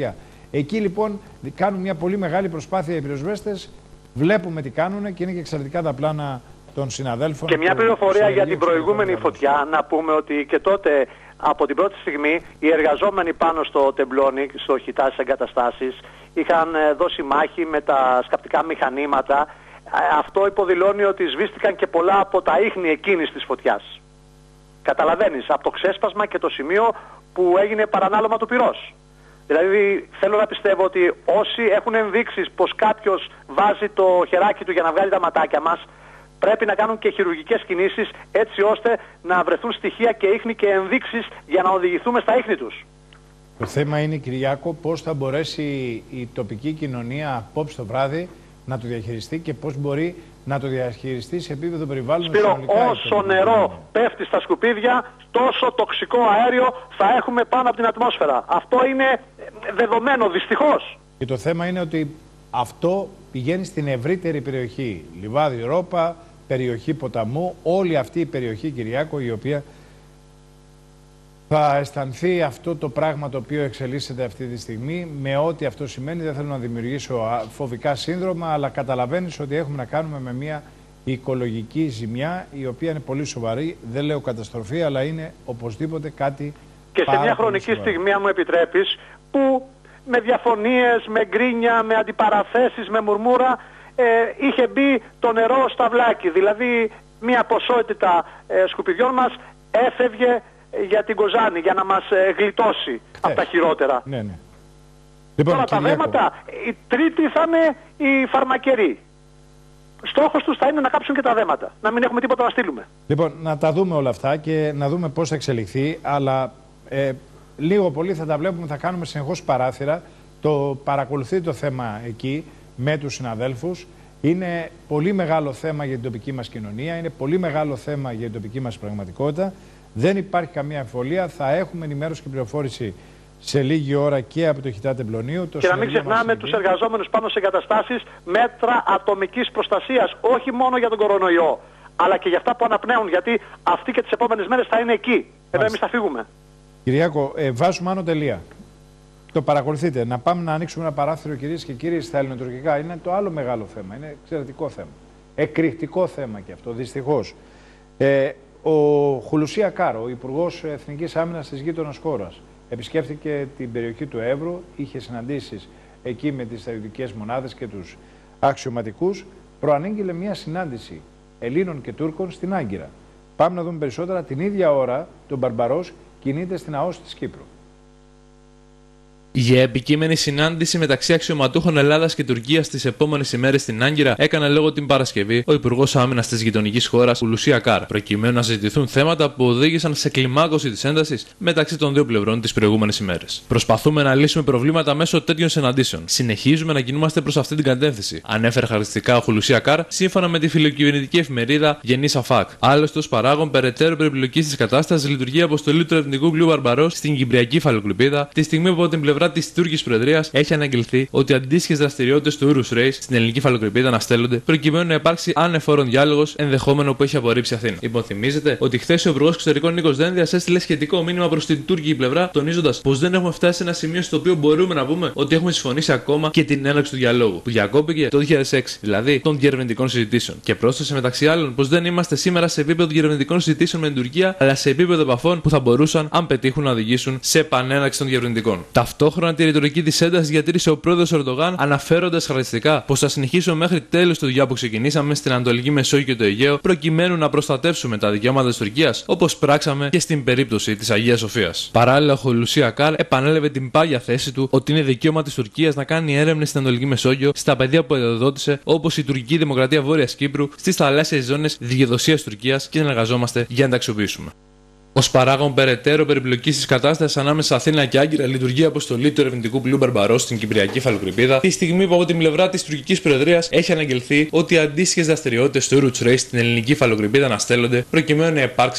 Εκεί λοιπόν κάνουν μια πολύ μεγάλη προσπάθεια οι πυροσβέστες. Βλέπουμε τι κάνουν και είναι και εξαιρετικά τα πλάνα των συναδέλφων. Και μια πληροφορία για την προηγούμενη φωτιά. Να πούμε ότι και τότε από την πρώτη στιγμή οι εργαζόμενοι πάνω στο τεμπλόνι, στο χιτά στις εγκαταστάσεις, είχαν δώσει μάχη με τα σκαπτικά μηχανήματα. Αυτό υποδηλώνει ότι σβήστηκαν και πολλά από τα ίχνη εκείνης της φωτιάς. Καταλαβαίνεις, από το ξέσπασμα και το σημείο που έγινε παρανάλωμα του πυρός. Δηλαδή θέλω να πιστεύω ότι όσοι έχουν ενδείξεις πως κάποιος βάζει το χεράκι του για να βγάλει τα ματάκια μας, πρέπει να κάνουν και χειρουργικές κινήσεις έτσι ώστε να βρεθούν στοιχεία και ίχνη και ενδείξεις για να οδηγηθούμε στα ίχνη τους. Το θέμα είναι, Κυριάκο, πώς θα μπορέσει η τοπική κοινωνία απόψε το βράδυ να το διαχειριστεί και πώς μπορεί να το διαχειριστεί σε επίπεδο περιβάλλοντος. Σπύρο, όσο νερό πέφτει στα σκουπίδια, τόσο τοξικό αέριο θα έχουμε πάνω από την ατμόσφαιρα. Αυτό είναι δεδομένο, δυστυχώς. Και το θέμα είναι ότι αυτό πηγαίνει στην ευρύτερη περιοχή. Λιβάδι, Ρόπα, περιοχή ποταμού, όλη αυτή η περιοχή, Κυριάκο, η οποία θα αισθανθεί αυτό το πράγμα το οποίο εξελίσσεται αυτή τη στιγμή, με ό,τι αυτό σημαίνει. Δεν θέλω να δημιουργήσω φοβικά σύνδρομα, αλλά καταλαβαίνεις ότι έχουμε να κάνουμε με μια οικολογική ζημιά, η οποία είναι πολύ σοβαρή. Δεν λέω καταστροφή, αλλά είναι οπωσδήποτε κάτι. Και σε μια χρονική στιγμή, αν μου επιτρέπεις, που με διαφωνίες, με γκρίνια, με αντιπαραθέσεις, με μουρμούρα, ε, είχε μπει το νερό στα βλάκι. Δηλαδή, μια ποσότητα ε, σκουπιδιών μας έφευγε για την Κοζάνη, για να μας ε, γλιτώσει ε, από τα χειρότερα. Ναι, ναι. Λοιπόν, τώρα τα δέματα, η τρίτη θα είναι οι φαρμακεροί. Στόχος τους θα είναι να κάψουν και τα δέματα, να μην έχουμε τίποτα να στείλουμε. Λοιπόν, να τα δούμε όλα αυτά και να δούμε πώς θα εξελιχθεί, αλλά ε, λίγο πολύ θα τα βλέπουμε, θα κάνουμε συνεχώς παράθυρα. Το παρακολουθεί το θέμα εκεί με τους συναδέλφους. Είναι πολύ μεγάλο θέμα για την τοπική μας κοινωνία, είναι πολύ μεγάλο θέμα για την τοπική μας πραγματικότητα. Δεν υπάρχει καμία αμφιβολία. Θα έχουμε ενημέρωση και πληροφόρηση σε λίγη ώρα και από το χιτά Τεμπλονίου. Και να μην ξεχνάμε τους εργαζόμενους πάνω σε εγκαταστάσεις, μέτρα ατομικής προστασίας, όχι μόνο για τον κορονοϊό, αλλά και για αυτά που αναπνέουν, γιατί αυτοί και τις επόμενες μέρες θα είναι εκεί. Εδώ εμείς θα φύγουμε. Κυριάκο, ε, βάζουμε άνω τελεία. Το παρακολουθείτε. Να πάμε να ανοίξουμε ένα παράθυρο, κυρίες και κύριοι, στα ελληνοτουρκικά. Είναι το άλλο μεγάλο θέμα. Είναι εξαιρετικό θέμα. Εκρηκτικό θέμα και αυτό, δυστυχώς. Ε, ο Χουλουσί Ακάρ, ο Υπουργός Εθνικής Άμυνας της γείτονας χώρας, επισκέφθηκε την περιοχή του Εύρου, είχε συναντήσεις εκεί με τις στρατιωτικές μονάδες και τους αξιωματικούς. Προανήγγειλε μια συνάντηση Ελλήνων και Τούρκων στην Άγκυρα. Πάμε να δούμε περισσότερα. Την ίδια ώρα, τον Μπαρμπαρός κινείται στην ΑΟΣ της Κύπρου. Για επικείμενη συνάντηση μεταξύ αξιωματούχων Ελλάδας και Τουρκίας τις επόμενες ημέρες στην Άγκυρα έκανε λόγο την Παρασκευή ο Υπουργός Άμυνας της γειτονικής χώρας Χουλουσί Ακάρ, προκειμένου να συζητηθούν θέματα που οδήγησαν σε κλιμάκωση της έντασης μεταξύ των δύο πλευρών τις προηγούμενες ημέρες. Προσπαθούμε να λύσουμε προβλήματα μέσω τέτοιων συναντήσεων. Συνεχίζουμε να κινούμαστε προς αυτή την κατεύθυνση, ανέφερε χαρακτηριστικά ο Χουλουσί Ακάρ, σύμφωνα με τη φιλοκυβερνητική εφημερίδα Γενής Αφάκ. Άλλωστε, ως παράγον περαιτέρω περιπλοκής της κατάστασης λειτουργεί η αποστολή του ερευνητικού πλοίου Μπαρμπαρός στην Κυπριακή Φαλοκρηπίδα, τη στιγμή που από την πλευρά της Τούρκης Προεδρίας έχει αναγγελθεί ότι αντίστοιχες δραστηριότητες του Urus Reis στην ελληνική Φαλοκρηπίδα αναστέλλονται, προκειμένου να υπάρξει ανεφόρον διάλογος, ενδεχόμενο που έχει απορρίψει Αθήνα. Υποθυμίζεται ότι χθες ο Υπουργός Εξωτερικών Νίκος Δένδιας έστειλε σχετικό μήνυμα προς την τουρκική πλευρά, τονίζοντας πως δεν έχουμε φτάσει σε ένα σημείο στο οποίο μπορούμε να πούμε ότι έχουμε συμφωνήσει ακόμα και την έναρξη του διαλόγου, που διακόπηκε το δύο χιλιάδες έξι, δηλαδή των διερευνητικών συζητήσεων. Και πρόσθεσε μεταξύ άλλων πως δεν είμαστε σήμερα σε επίπεδο διερευνητικών συζητήσεων με την Τουρκία, αλλά σε επίπεδο επαφών που θα μπορούσαν, αν πετύχουν, να οδηγήσουν σε επανέναρξη των διερευνητικών. Ταυτόχρονα, τη ρητορική της έντασης διατήρησε ο πρόεδρος Ερντογάν, αναφέροντας χαρακτηριστικά πως θα συνεχίσουμε μέχρι τέλους τη δουλειά που ξεκινήσαμε στην Ανατολική Μεσόγειο και το Αιγαίο, προκειμένου να προστατεύσουμε τα δικαιώματα της Τουρκίας, όπως πράξαμε και στην περίπτωση της Αγίας Σοφίας. Παράλληλα, ο Χουλουσί Ακάρ επανέλαβε την πάγια θέση του ότι είναι δικαίωμα της Τουρκίας να κάνει έρευνες στην Ανατολική Μεσόγειο στα πεδία που εδοδότησε, όπως η τουρκική Δημοκρατία Βόρειας Κύπρου, στις θαλάσσιες ζώνες δικαιοδοσίας Τουρκίας, και να εργαζόμαστε για να τα αξιοποιήσουμε. Ως παράγον περαιτέρω περιπλοκής της κατάστασης ανάμεσα Αθήνα και Άγκυρα λειτουργεί η αποστολή του ερευνητικού πλοίου Μπαρμπαρός στην Κυπριακή Φαλοκρηπίδα, τη στιγμή που από την πλευρά της τουρκικής Προεδρίας έχει αναγγελθεί ότι οι αντίστοιχες δραστηριότητες του Urus Reis στην ελληνική Φαλοκρηπίδα αναστέλλονται, προκειμένου να υπάρξει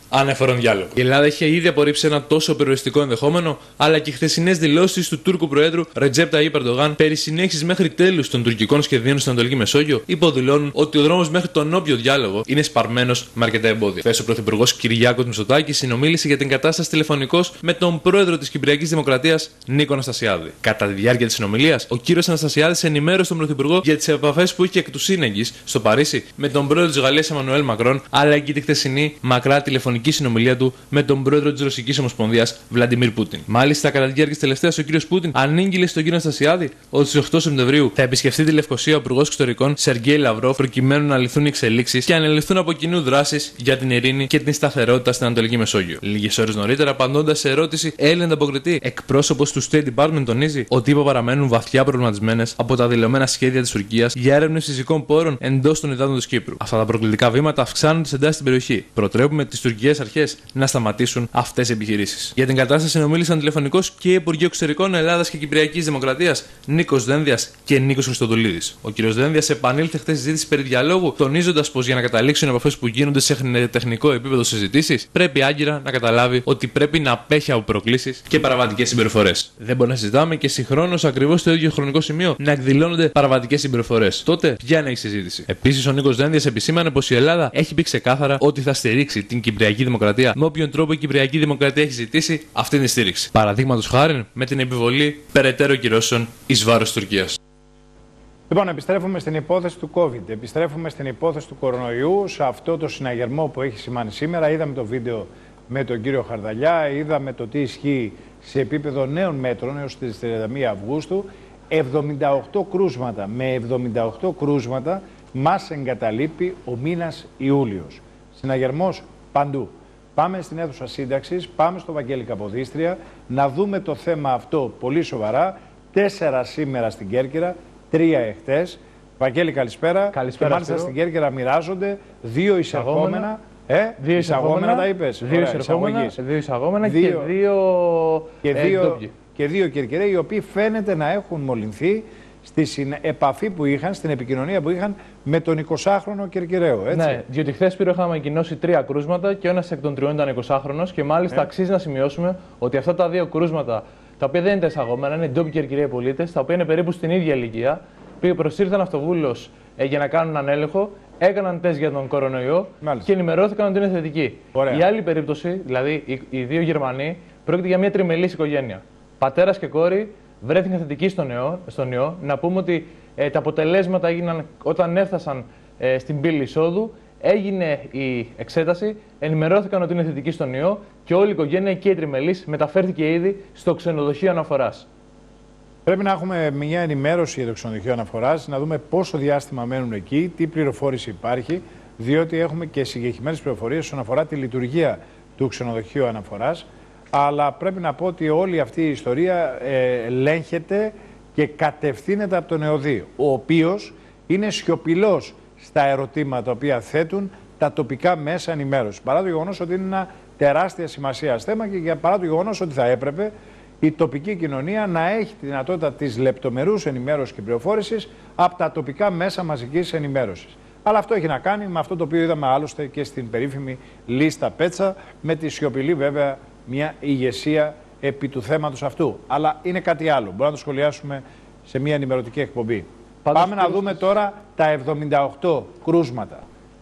ανέφερον διάλογο. Η Ελλάδα είχε ήδη απορρίψει ένα τόσο περιοριστικό ενδεχόμενο, αλλά και οι χθεσινές δηλώσεις του Τούρκου Προέδρου Ρετζέπ Ταγίπ Ερντογάν περί συνέχισης μέχρι τέλους των τουρκικών σχεδίων στην Ανατολική Μεσόγειο υποδηλώνουν ότι ο δρόμος μέχρι τον όποιο διάλογο είναι σπαρμένος με αρκετά εμπόδια. Χθες ο Πρωθυπουργός Κυριάκος Μητσοτάκης συνομίλησε για την κατάσταση τηλεφωνικώς με τον πρόεδρο της Κυπριακής Δημοκρατίας Νίκο Αναστασιάδη. Κατά τη διάρκεια της συνομιλίας, ο κύριος Αναστασιάδης ενημέρωσε τον Πρωθυπουργό για τις επαφές που είχε εκ του σύνεγγυς στο Παρίσι με τον πρόεδρο της Γαλλίας Εμμανουέλ Μακρόν, αλλά και τη χθεσινή μακρά τηλεφωνική συνομιλία του με τον πρόεδρο της Ρωσικής Ομοσπονδίας Βλαντιμίρ Πούτιν. Μάλιστα, κατά τη διάρκεια της τελευταίας, ο κύριος Πούτιν ανήγγειλε στον κύριο Αναστασιάδη ότι στις οκτώ Σεπτεμβρίου θα επισκεφτεί τη Λευκοσία ο Υπουργός Εξωτερικών Σεργέη Λαυρόφ προκειμένου να ληφθούν οι εξελίξεις και να αναλυθούν από κοινού δράσεις για την ειρήνη και την σταθερότητα στην Ανατολική Μεσόγειο. Λίγες ώρες νωρίτερα, απαντώντας σε ερώτηση Έλληνα ανταποκριτή, εκπρόσωπος του State Department τονίζει ότι είπα παραμένουν βαθιά προβληματισμένες από τα δηλωμένα σχέδια της Τουρκίας για έρευνες φυσικών πόρων εντός των υδάτων της Κύπρου. Αυτά τα προκλητικά βήματα αυξάνουν τις εντάσεις στην περιοχή. Προτρέπουμε τις τουρκικές αρχές να σταματήσουν αυτές οι επιχειρήσεις. Για την κατάσταση συνομίλησαν τηλεφωνικώς και Υπουργοί Εξωτερικών Ελλάδας και Κυπριακής Δημοκρατίας Νίκος Δένδιας και Νίκος Χριστοδουλίδης. Ο κ. Δένδιας επανήλθε χθες στη συζήτηση περί διαλόγου, τονίζοντας πως για να καταλήξουν οι επαφές που γίνονται σε τεχνικό επίπεδο συζητήσεις, πρέπει άγκυρα να καταλάβει ότι πρέπει να απέχει από προκλήσεις και παραβατικές συμπεριφορές. Δεν μπορεί να συζητάμε και συγχρόνως ακριβώς στο ίδιο χρονικό σημείο να εκδηλώνονται παραβατικές συμπεριφορές. Τότε ποια είναι η συζήτηση. Επίσης, ο Νίκος Δένδιας επισήμανε πως η Ελλάδα έχει πει ξεκάθαρα ότι θα στηρίξει την Κυπριακή Δημοκρατία με όποιον τρόπο η Κυπριακή Δημοκρατία έχει ζητήσει αυτή την στήριξη. Παραδείγματος χάριν με την επιβολή περαιτέρω κυρώσεων εις βάρος Τουρκίας. Λοιπόν, επιστρέφουμε στην υπόθεση του COVID. Επιστρέφουμε στην υπόθεση του κορονοϊού, σε αυτό το συναγερμό που έχει σημάνει σήμερα. Είδαμε το βίντεο με τον κύριο Χαρδαλιά, είδαμε το τι ισχύει σε επίπεδο νέων μέτρων έως τις τριάντα μία Αυγούστου. εβδομήντα οκτώ κρούσματα. Με εβδομήντα οκτώ κρούσματα μας εγκαταλείπει ο μήνας Ιούλιος. Συναγερμός παντού. Πάμε στην αίθουσα σύνταξης, πάμε στο Βαγγέλη Καποδίστρια, να δούμε το θέμα αυτό πολύ σοβαρά. Τέσσερα σήμερα στην Κέρκυρα, τρία εχθές. Βαγγέλη, καλησπέρα. Καλησπέρα. Και μάλιστα στην Κέρκυρα μοιράζονται δύο εισαγόμενα. Ε, δύο εισαγόμενα τα είπες. Δύο εισαγόμενα, δύο εισαγόμενα δύο, και δύο, και δύο, ε, και δύο Κερκυραίοι, οι οποίοι φαίνεται να έχουν μολυνθεί στη επαφή που είχαν, στην επικοινωνία που είχαν με τον εικοσάχρονο Κερκυραίο. Έτσι. Ναι, διότι χθες Σπύρο είχαμε ανακοινώσει τρία κρούσματα και ο ένας εκ των τριών ήταν εικοσάχρονος και μάλιστα ε. αξίζει να σημειώσουμε ότι αυτά τα δύο κρούσματα, τα οποία δεν είναι τα εισαγόμενα, είναι ντόπιοι Κερκυραίοι πολίτες, τα οποία είναι περίπου στην ίδια ηλικία, προσήλθαν αυτοβούλως ε, για να κάνουν έναν έλεγχο, έκαναν τεστ για τον κορονοϊό Μάλιστα. και ενημερώθηκαν ότι είναι θετικοί. Ωραία. Η άλλη περίπτωση, δηλαδή οι, οι δύο Γερμανοί, πρόκειται για μια τριμελής οικογένεια. Πατέρας και κόρη βρέθηκαν θετικοί στον ιό. Στον ιό. Να πούμε ότι ε, τα αποτελέσματα έγιναν όταν έφτασαν ε, στην πύλη εισόδου, έγινε η εξέταση, ενημερώθηκαν ότι είναι θετικοί στον ιό και όλη η οικογένεια και η τριμελής μεταφέρθηκε ήδη στο ξενοδοχείο αναφοράς. Πρέπει να έχουμε μια ενημέρωση για το ξενοδοχείο αναφοράς, να δούμε πόσο διάστημα μένουν εκεί, τι πληροφόρηση υπάρχει, διότι έχουμε και συγκεκριμένες πληροφορίες όσον αφορά τη λειτουργία του ξενοδοχείου αναφοράς. Αλλά πρέπει να πω ότι όλη αυτή η ιστορία ε, ελέγχεται και κατευθύνεται από τον ΕΟΔΗ, ο οποίος είναι σιωπηλός στα ερωτήματα τα οποία θέτουν τα τοπικά μέσα ενημέρωση. Παρά το γεγονός ότι είναι ένα τεράστια σημασία θέμα και για παρά το γεγονός ότι θα έπρεπε η τοπική κοινωνία να έχει τη δυνατότητα της λεπτομερούς ενημέρωσης και πληροφόρησης από τα τοπικά μέσα μαζικής ενημέρωσης. Αλλά αυτό έχει να κάνει με αυτό το οποίο είδαμε άλλωστε και στην περίφημη λίστα Πέτσα, με τη σιωπηλή βέβαια μια ηγεσία επί του θέματος αυτού. Αλλά είναι κάτι άλλο. Μπορούμε να το σχολιάσουμε σε μια ενημερωτική εκπομπή. Πάντως Πάμε να δούμε τώρα τα εβδομήντα οκτώ κρούσματα.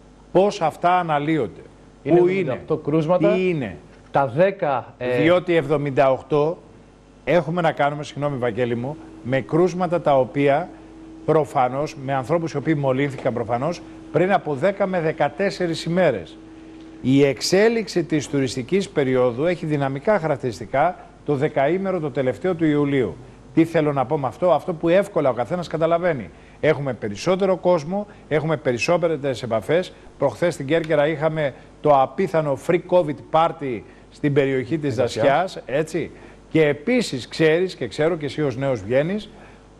Πώς αυτά αναλύονται. Είναι Πού εβδομήντα οκτώ είναι. κρούσματα. Τι είναι. Τα δέκα... Ε... Διότι εβδομήντα οκτώ έχουμε να κάνουμε, συγγνώμη Βαγγέλη μου, με κρούσματα τα οποία προφανώς, με ανθρώπους οι οποίοι μολύνθηκαν προφανώς, πριν από δέκα με δεκατέσσερις ημέρες. Η εξέλιξη της τουριστικής περίοδου έχει δυναμικά χαρακτηριστικά το δεκαήμερο το τελευταίο του Ιουλίου. Τι θέλω να πω με αυτό, αυτό που εύκολα ο καθένας καταλαβαίνει. Έχουμε περισσότερο κόσμο, έχουμε περισσότερες επαφές. Προχθές στην Κέρκυρα είχαμε το απίθανο free COVID party στην περιοχή της Δασιάς, έτσι. Και επίσης ξέρεις, και ξέρω και εσύ ως νέος βγαίνεις,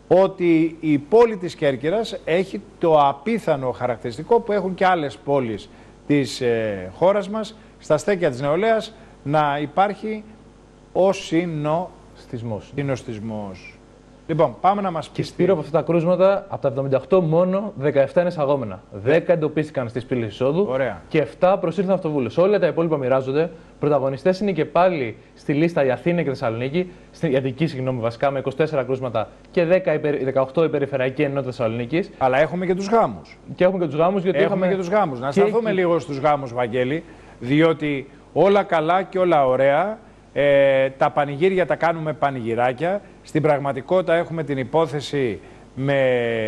ότι η πόλη της Κέρκυρας έχει το απίθανο χαρακτηριστικό που έχουν και άλλες πόλεις της ε, χώρας μας, στα στέκια της νεολαίας, να υπάρχει ο συνοστισμός. συνοστισμός. Λοιπόν, πάμε να μας πει. Και Σπύρο, από αυτά τα κρούσματα, από τα εβδομήντα οκτώ μόνο δεκαεπτά είναι εισαγόμενα. δέκα εντοπίστηκαν στις πύλες εισόδου. Ωραία. Και επτά προσήλθαν αυτοβούλες. Όλα τα υπόλοιπα μοιράζονται. Πρωταγωνιστές είναι και πάλι στη λίστα η Αθήνα και η Θεσσαλονίκη. Στην Αττική, συγγνώμη, βασικά με είκοσι τέσσερα κρούσματα και δεκαοκτώ η περιφερειακή ενότητα Θεσσαλονίκης. Αλλά έχουμε και τους γάμους. Και έχουμε και τους γάμους. Γιατί έχουμε είχαμε και τους γάμους. Να σταθούμε και... λίγο στους γάμους, Βαγγέλη, διότι όλα καλά και όλα ωραία. Ε, τα πανηγύρια τα κάνουμε πανηγυράκια. Στην πραγματικότητα έχουμε την υπόθεση με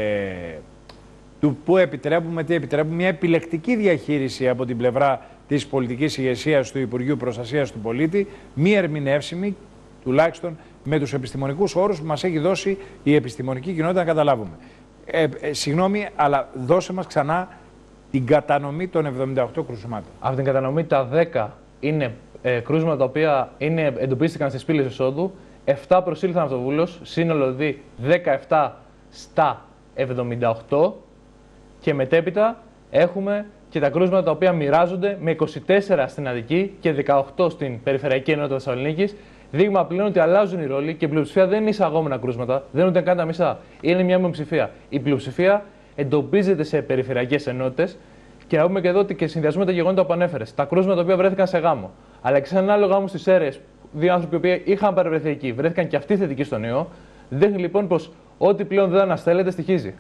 του που επιτρέπουμε, τι επιτρέπουμε, μια επιλεκτική διαχείριση από την πλευρά της πολιτικής ηγεσίας του Υπουργείου Προστασίας του Πολίτη, μη ερμηνεύσιμη, τουλάχιστον με τους επιστημονικούς όρους που μας έχει δώσει η επιστημονική κοινότητα να καταλάβουμε. Ε, ε, συγγνώμη, αλλά δώσε μας ξανά την κατανομή των εβδομήντα οκτώ κρουσμάτων. Από την κατανομή τα δέκα είναι ε, κρούσματα τα οποία είναι, εντοπίστηκαν στις πύλες εισόδου, επτά προσήλθαν αυτοβούλος, σύνολο δι δεκαεπτά στα εβδομήντα οκτώ και μετέπειτα έχουμε και τα κρούσματα τα οποία μοιράζονται με είκοσι τέσσερα στην Αττική και δεκαοκτώ στην Περιφερειακή Ενότητα Θεσσαλονίκης. Δείγμα πλέον ότι αλλάζουν οι ρόλοι και η πλειοψηφία δεν είναι εισαγόμενα κρούσματα, δεν είναι ούτε καν τα μισά. Είναι μια μειοψηφία. Η πλειοψηφία εντοπίζεται σε περιφερειακές ενότητες και να πούμε και εδώ ότι και συνδυασμού τα γεγονότα που ανέφερες. Τα κρούσματα τα οποία βρέθηκαν σε γάμο, αλλά και σε ένα άλλο γάμο στις Σέρρες, δύο άνθρωποι που είχαν παρευρεθεί εκεί, βρέθηκαν και αυτοί θετικοί στον ιό. Δείχνει λοιπόν πως ό,τι πλέον δεν αναστέλλεται στοιχίζει.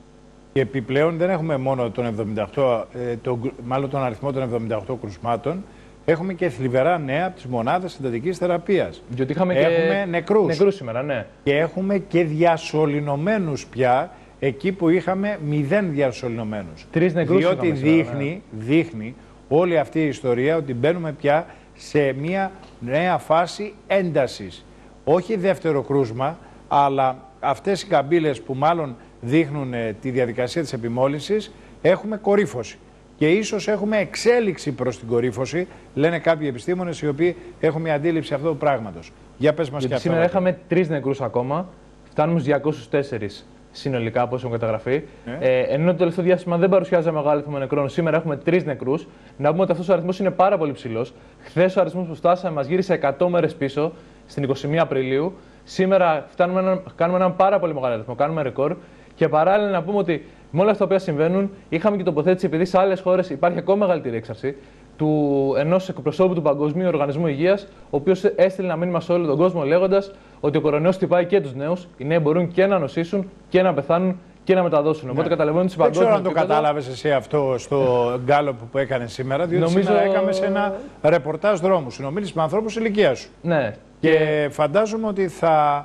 Και επιπλέον δεν έχουμε μόνο τον, εβδομήντα οκτώ, ε, τον, μάλλον τον αριθμό των εβδομήντα οκτώ κρουσμάτων, έχουμε και θλιβερά νέα από τις μονάδες εντατικής θεραπείας. Διότι είχαμε έχουμε και νεκρούς. νεκρούς σήμερα, ναι. Και έχουμε και διασωληνωμένους πια, εκεί που είχαμε μηδέν διασωληνωμένους. Τρεις νεκρούς. Διότι δείχνει, σήμερα, ναι. δείχνει όλη αυτή η ιστορία ότι μπαίνουμε πια σε μια νέα φάση έντασης. Όχι δεύτερο κρούσμα, αλλά αυτές οι καμπύλες που μάλλον δείχνουν ε, τη διαδικασία της επιμόλυνσης, έχουμε κορύφωση. Και ίσως έχουμε εξέλιξη προς την κορύφωση, λένε κάποιοι επιστήμονες οι οποίοι έχουν μια αντίληψη αυτού του πράγματος. Για πες μας. Γιατί και αυτό. σήμερα είχαμε τρεις νεκρούς ακόμα, φτάνουμε στους διακόσιους τέσσερις συνολικά από όσο έχουν καταγραφεί. Ε. Ε, ενώ το τελευταίο διάστημα δεν παρουσιάζει μεγάλο αριθμό νεκρών, σήμερα έχουμε τρεις νεκρούς. Να πούμε ότι αυτός ο αριθμός είναι πάρα πολύ ψηλός. Χθες ο αριθμός που φτάσαμε μας γύρισε εκατό μέρες πίσω, στην εικοστή πρώτη Απριλίου. Σήμερα φτάνουμε έναν, κάνουμε έναν πάρα πολύ μεγάλο αριθμό, κάνουμε ρεκόρ. Και παράλληλα να πούμε ότι με όλα αυτά που συμβαίνουν, είχαμε και τοποθέτηση, επειδή σε άλλες χώρες υπάρχει ακόμα μεγαλύτερη έξαρση, του ενός εκπροσώπου του Παγκοσμίου Οργανισμού Υγείας, ο οποίος έστειλε ένα μήνυμα σε όλο τον κόσμο λέγοντας ότι ο κορονοϊός χτυπάει και τους νέους. Οι νέοι μπορούν και να νοσήσουν και να πεθάνουν και να μεταδώσουν. Ναι. Οπότε καταλαβαίνουν ότι δεν ξέρω αν το κατάλαβες εσύ αυτό στο γκάλοπ που έκανε σήμερα, διότι νομίζω... σήμερα έκαμε σε ένα ρεπορτάζ δρόμου. Συνομίλησες με ανθρώπους ηλικίας σου. Ναι. Και, και φαντάζομαι ότι θα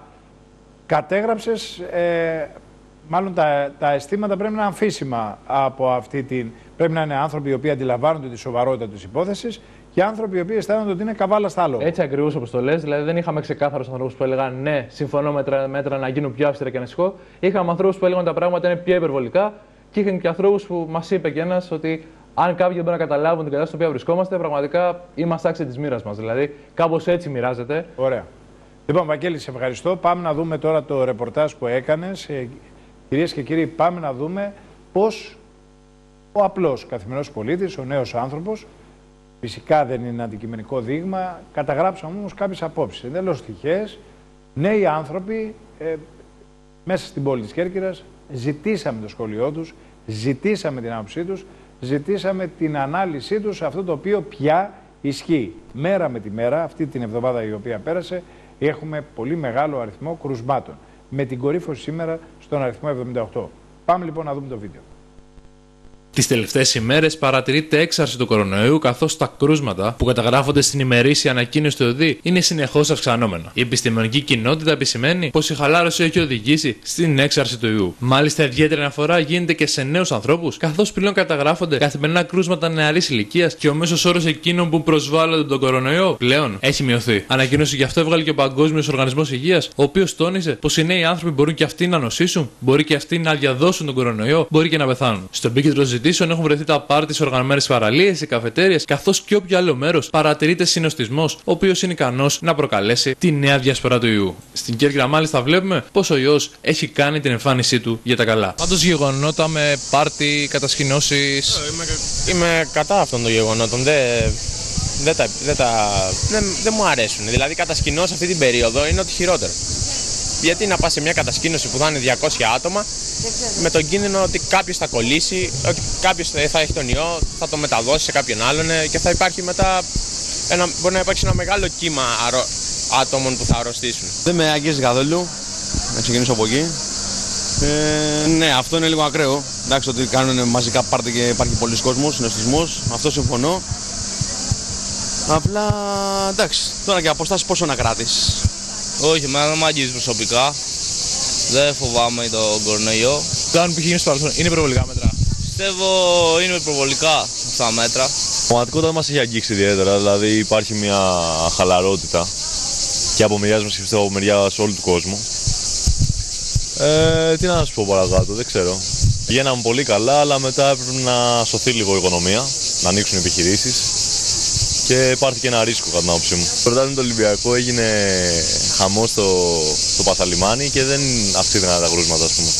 κατέγραψες. Ε, Μάλλον τα, τα αισθήματα πρέπει να είναι αμφίσιμα από αυτή την. Πρέπει να είναι άνθρωποι οι οποίοι αντιλαμβάνονται τη σοβαρότητα της υπόθεσης και άνθρωποι οι οποίοι αισθάνονται ότι είναι καβάλα στα άλογα. Έτσι ακριβώς όπως το λες. Δηλαδή δεν είχαμε ξεκάθαρους ανθρώπους που έλεγαν ναι, συμφωνώ με μέτρα, μέτρα να γίνουν πιο αυστηρά και ανησυχώ. Είχαμε ανθρώπους που έλεγαν τα πράγματα είναι πιο υπερβολικά και είχαν και ανθρώπους που μας είπε κι ένας ότι αν κάποιοι δεν μπορούν να καταλάβουν την κατάσταση στην οποία βρισκόμαστε, πραγματικά είμαστε άξιοι της μοίρας μας. Δηλαδή κάπως έτσι μοιράζεται. Ωραία. Λοιπόν, Βαγγέλη, σε ευχαριστώ. Πάμε να δούμε τώρα το ρεπορτάζ που έκανες. Κυρίες και κύριοι, πάμε να δούμε πώς ο απλός καθημερινός πολίτης, ο νέος άνθρωπος, φυσικά δεν είναι αντικειμενικό δείγμα, καταγράψαμε όμως κάποιες απόψεις. Εντελώς τυχαίες, νέοι άνθρωποι ε, μέσα στην πόλη της Κέρκυρας, ζητήσαμε το σχόλιο τους, ζητήσαμε την άποψή τους, ζητήσαμε την ανάλυση τους σε αυτό το οποίο πια ισχύει. Μέρα με τη μέρα, αυτή την εβδομάδα η οποία πέρασε, έχουμε πολύ μεγάλο αριθμό κρουσμάτων. Με την κορύφωση σήμερα στον αριθμό εβδομήντα οκτώ. Πάμε λοιπόν να δούμε το βίντεο. Τις τελευταίες ημέρες παρατηρείται έξαρση του κορονοϊού, καθώς τα κρούσματα που καταγράφονται στην ημερήσια ανακοίνωση του ΟΔΗ είναι συνεχώς αυξανόμενα. Η επιστημονική κοινότητα επισημαίνει πως η χαλάρωση έχει οδηγήσει στην έξαρση του ιού. Μάλιστα, ιδιαίτερη αναφορά γίνεται και σε νέους ανθρώπους, καθώς πλέον καταγράφονται καθημερινά κρούσματα νεαρής ηλικίας και ο μέσος όρος εκείνων που προσβάλλονται τον κορονοϊό πλέον έχει μειωθεί. Ανακοίνωση γι' αυτό έβγαλε και ο Παγκόσμιος Οργανισμός Υγείας, ο οποίος τόνιζε πως οι νέοι άνθρωποι μπορούν και αυτοί να νοσήσουν, μπορεί και αυτοί να διαδώσουν τον κορονοϊό, μπορεί και να πεθάνουν. Στον επίκεντρο έχουν βρεθεί τα πάρτι σε οργανωμένες παραλίες, οι καφετέριες, καθώς και όποιο άλλο μέρος παρατηρείται συνοστισμός, ο οποίος είναι ικανός να προκαλέσει τη νέα διασπορά του ιού. Στην Κέρκυρα, μάλιστα, βλέπουμε πως ο ιός έχει κάνει την εμφάνισή του για τα καλά. Πάντως, γεγονότα με πάρτι, κατασκηνώσεις. Είμαι, είμαι κατά αυτών των γεγονότων. Δεν, δεν, τα, δεν, τα, δεν, δεν μου αρέσουν. Δηλαδή, κατασκηνώσεις αυτή την περίοδο είναι ότι χειρότερο. Γιατί να πας σε μια κατασκήνωση που θα είναι διακόσια άτομα με τον κίνδυνο ότι κάποιος θα κολλήσει, ότι κάποιος θα έχει τον ιό, θα το μεταδώσει σε κάποιον άλλον και θα υπάρχει μετά, ένα, μπορεί να υπάρξει ένα μεγάλο κύμα αρω, άτομων που θα αρρωστήσουν. Δεν με αγγίζει καθόλου, να ξεκινήσω από εκεί. Ε, ναι, αυτό είναι λίγο ακραίο. Εντάξει, ότι κάνουν μαζικά πάρτι και υπάρχει πολλοί κόσμος, συναισθισμός, αυτό συμφωνώ. Απλά εντάξει, τώρα και αποστάσεις πόσο να κρατήσεις. Όχι, εμένα δεν μ' αγγίζει προσωπικά. Δεν φοβάμαι τον κορονοϊό. Κάνουν π.χ. στο παρελθόν, είναι υπερβολικά μέτρα? Πιστεύω είναι υπερβολικά αυτά μέτρα. Πραγματικότητα δεν μας έχει αγγίξει ιδιαίτερα, δηλαδή υπάρχει μια χαλαρότητα και από μεριάς μας και πιστεύω από μεριάς όλου του κόσμου. Ε, τι να σου πω παρακάτω, δεν ξέρω. Πηγαίναμε πολύ καλά, αλλά μετά έπρεπε να σωθεί λίγο η οικονομία, να ανοίξουν επιχειρήσεις και υπάρχει και ένα ρίσκο κατά την άποψή μου. Το πρωτάθλημα του Ολυμπιακού έγινε χαμός στο, στο Πασαλιμάνι και δεν αυξήθηκαν τα κρούσματα, ας πούμε.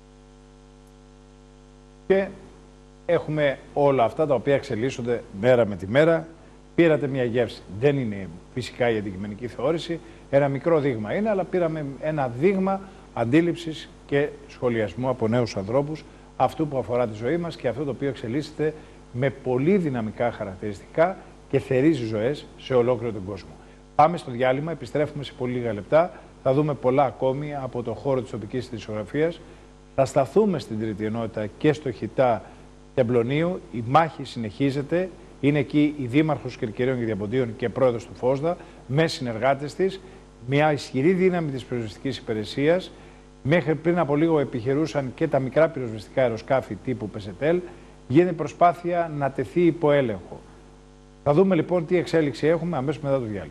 Και έχουμε όλα αυτά τα οποία εξελίσσονται μέρα με τη μέρα. Πήρατε μια γεύση. Δεν είναι φυσικά η αντικειμενική θεώρηση. Ένα μικρό δείγμα είναι, αλλά πήραμε ένα δείγμα αντίληψης και σχολιασμού από νέους ανθρώπους αυτού που αφορά τη ζωή μας και αυτό το οποίο εξελίσσεται με πολύ δυναμικά χαρακτηριστικά και θερίζει ζωές σε ολόκληρο τον κόσμο. Πάμε στο διάλειμμα, επιστρέφουμε σε πολύ λίγα λεπτά. Θα δούμε πολλά ακόμη από το χώρο της τοπικής ειδησιογραφίας. Θα σταθούμε στην τρίτη ενότητα και στο Χιτά Τεμπλονίου. Η μάχη συνεχίζεται. Είναι εκεί η Δήμαρχος Κερκυραίων και Διαποντίων και πρόεδρος του ΦΟΣΔΑ με συνεργάτες της. Μια ισχυρή δύναμη της πυροσβεστικής υπηρεσίας. Μέχρι πριν από λίγο επιχειρούσαν και τα μικρά πυροσβεστικά αεροσκάφη τύπου Πεσετέλ. Γίνεται προσπάθεια να τεθεί υπό έλεγχο. Θα δούμε λοιπόν τι εξέλιξη έχουμε αμέσως μετά το διάλειμμα.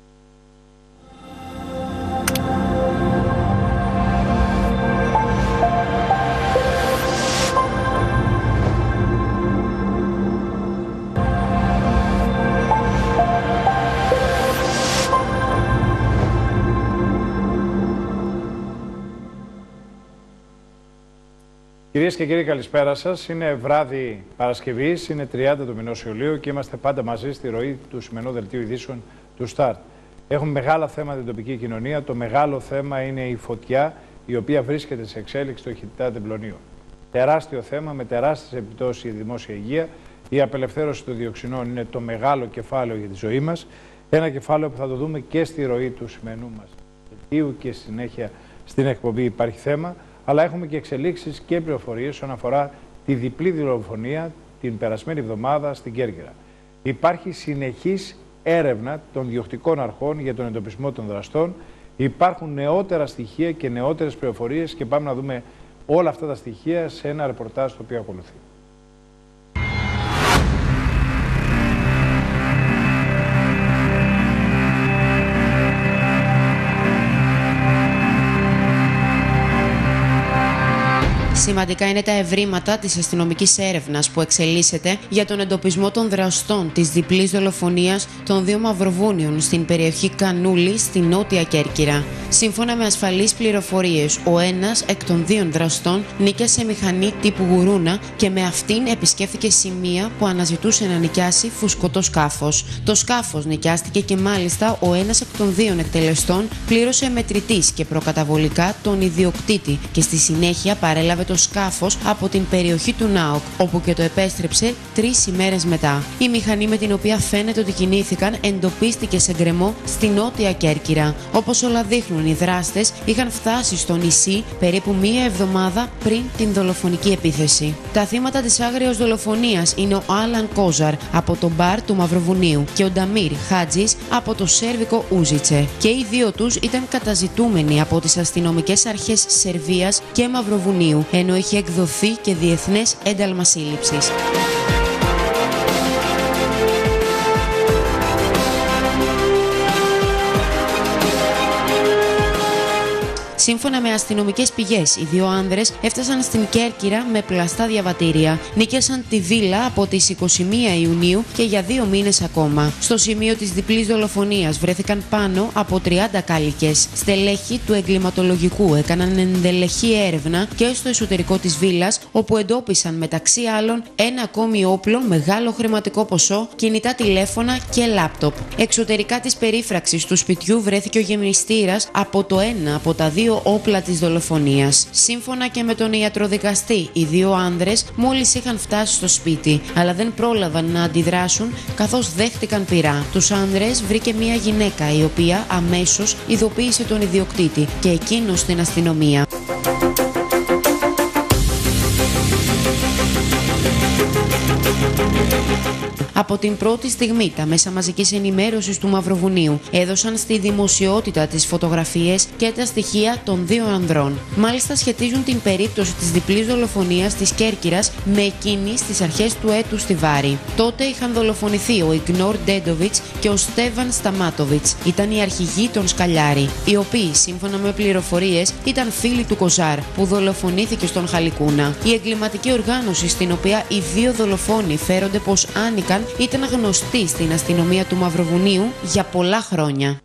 Κυρίες και κύριοι, καλησπέρα σας. Είναι βράδυ Παρασκευής, είναι τριάντα του μηνός Ιουλίου και είμαστε πάντα μαζί στη ροή του σημερινού δελτίου ειδήσεων του Σταρτ. Έχουμε μεγάλα θέματα την τοπική κοινωνία. Το μεγάλο θέμα είναι η φωτιά, η οποία βρίσκεται σε εξέλιξη στο Χιτά Τεμπλονίου. Τεράστιο θέμα με τεράστιες επιπτώσεις για τη δημόσια υγεία. Η απελευθέρωση των διοξινών είναι το μεγάλο κεφάλαιο για τη ζωή μας. Ένα κεφάλαιο που θα το δούμε και στη ροή του σημερινού μας δελτίου και συνέχεια στην εκπομπή υπάρχει θέμα. Αλλά έχουμε και εξελίξεις και πληροφορίες όσον αφορά τη διπλή δολοφονία την περασμένη εβδομάδα στην Κέρκυρα. Υπάρχει συνεχής έρευνα των διοκτικών αρχών για τον εντοπισμό των δραστών. Υπάρχουν νεότερα στοιχεία και νεότερες πληροφορίες και πάμε να δούμε όλα αυτά τα στοιχεία σε ένα ρεπορτάζ το οποίο ακολουθεί. Σημαντικά είναι τα ευρήματα της αστυνομικής έρευνας που εξελίσσεται για τον εντοπισμό των δραστών της διπλής δολοφονίας των δύο Μαυροβούνιων στην περιοχή Κανούλη στη Νότια Κέρκυρα. Σύμφωνα με ασφαλείς πληροφορίες, ο ένας εκ των δύο δραστών νίκιασε μηχανή τύπου γουρούνα και με αυτήν επισκέφθηκε σημεία που αναζητούσε να νοικιάσει φουσκωτό σκάφος. Το σκάφος νοικιάστηκε και μάλιστα ο ένας εκ των δύο εκτελεστών πλήρωσε μετρητής και προκαταβολικά τον ιδιοκτήτη και στη συνέχεια παρέλαβε το σκάφος από την περιοχή του ΝΑΟΚ, όπου και το επέστρεψε τρεις ημέρες μετά. Η μηχανή με την οποία φαίνεται ότι κινήθηκαν εντοπίστηκε σε γκρεμό στη Νότια Κέρκυρα. Όπως όλα δείχνουν, οι δράστες είχαν φτάσει στο νησί περίπου μία εβδομάδα πριν την δολοφονική επίθεση. Τα θύματα της άγριας δολοφονίας είναι ο Άλαν Κόζαρ από το μπαρ του Μαυροβουνίου και ο Νταμίρ Χάτζης από το σέρβικο Ούζιτσε. Και οι δύο τους ήταν καταζητούμενοι από τις αστυνομικές αρχές Σερβίας και Μαυροβουνίου, ενώ είχε εκδοθεί και διεθνές ένταλμα σύλληψης. Σύμφωνα με αστυνομικές πηγές, οι δύο άνδρες έφτασαν στην Κέρκυρα με πλαστά διαβατήρια. Νίκιασαν τη βίλα από τις είκοσι μία Ιουνίου και για δύο μήνες ακόμα. Στο σημείο της διπλής δολοφονίας βρέθηκαν πάνω από τριάντα κάλικες. Στελέχοι του εγκληματολογικού έκαναν ενδελεχή έρευνα και στο εσωτερικό της βίλας, όπου εντόπισαν μεταξύ άλλων ένα ακόμη όπλο, μεγάλο χρηματικό ποσό, κινητά τηλέφωνα και λάπτοπ. Εξωτερικά της περίφραξης του σπιτιού βρέθηκε ο γεμιστήρας από το ένα από τα δύο όπλα της δολοφονίας. Σύμφωνα και με τον ιατροδικαστή, οι δύο άνδρες μόλις είχαν φτάσει στο σπίτι, αλλά δεν πρόλαβαν να αντιδράσουν καθώς δέχτηκαν πυρά. Τους άνδρες βρήκε μια γυναίκα, η οποία αμέσως ειδοποίησε τον ιδιοκτήτη και εκείνος στην αστυνομία. Από την πρώτη στιγμή, τα μέσα μαζικής ενημέρωσης του Μαυροβουνίου έδωσαν στη δημοσιότητα τις φωτογραφίες και τα στοιχεία των δύο ανδρών. Μάλιστα, σχετίζουν την περίπτωση της διπλής δολοφονίας της Κέρκυρας με εκείνη στις αρχές του έτους στη Βάρη. Τότε είχαν δολοφονηθεί ο Ιγνόρ Ντέντοβιτς και ο Στέβαν Σταμάτοβιτς. Ήταν οι αρχηγοί των Σκαλιάρη, οι οποίοι, σύμφωνα με πληροφορίες, ήταν φίλοι του Κοζάρ, που δολοφονήθηκε στον Χαλικούνα. Η εγκληματική οργάνωση, στην οποία οι δύο δολοφόνοι φέρονται πως άνοικαν, ήταν γνωστή στην αστυνομία του Μαυροβουνίου για πολλά χρόνια.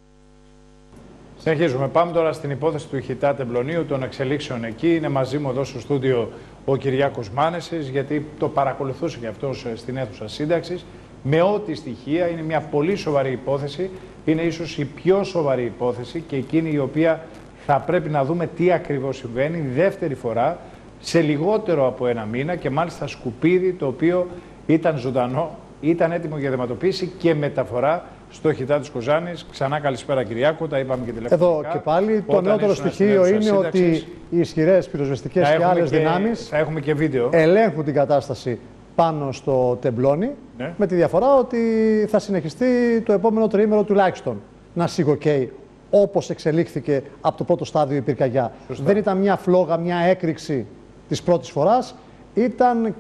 Συνεχίζουμε. Πάμε τώρα στην υπόθεση του Ιχητά Τεμπλονίου, των εξελίξεων εκεί. Είναι μαζί μου εδώ στο στούντιο ο Κυριάκος Μάνεσης, γιατί το παρακολουθούσε και αυτός στην αίθουσα σύνταξης. Με ό,τι στοιχεία, είναι μια πολύ σοβαρή υπόθεση. Είναι ίσως η πιο σοβαρή υπόθεση και εκείνη η οποία θα πρέπει να δούμε τι ακριβώς συμβαίνει δεύτερη φορά σε λιγότερο από ένα μήνα και μάλιστα σκουπίδι το οποίο ήταν ζωντανό, ήταν έτοιμο για δεματοποίηση και μεταφορά στο Ιχητά της Κοζάνης. Ξανά καλησπέρα Κυριάκο, τα είπαμε και τηλεφωνικά. Εδώ και πάλι. Το νεότερο στοιχείο είναι ότι οι ισχυρές πυροσβεστικές και άλλες δυνάμεις θα έχουμε και βίντεο. ελέγχουν την κατάσταση πάνω στο Τεμπλόνι, ναι. με τη διαφορά ότι θα συνεχιστεί το επόμενο τριήμερο τουλάχιστον να σιγοκαίει, όπως εξελίχθηκε από το πρώτο στάδιο η πυρκαγιά. Σωστά. Δεν ήταν μια φλόγα, μια έκρηξη της πρώτης φοράς, ήταν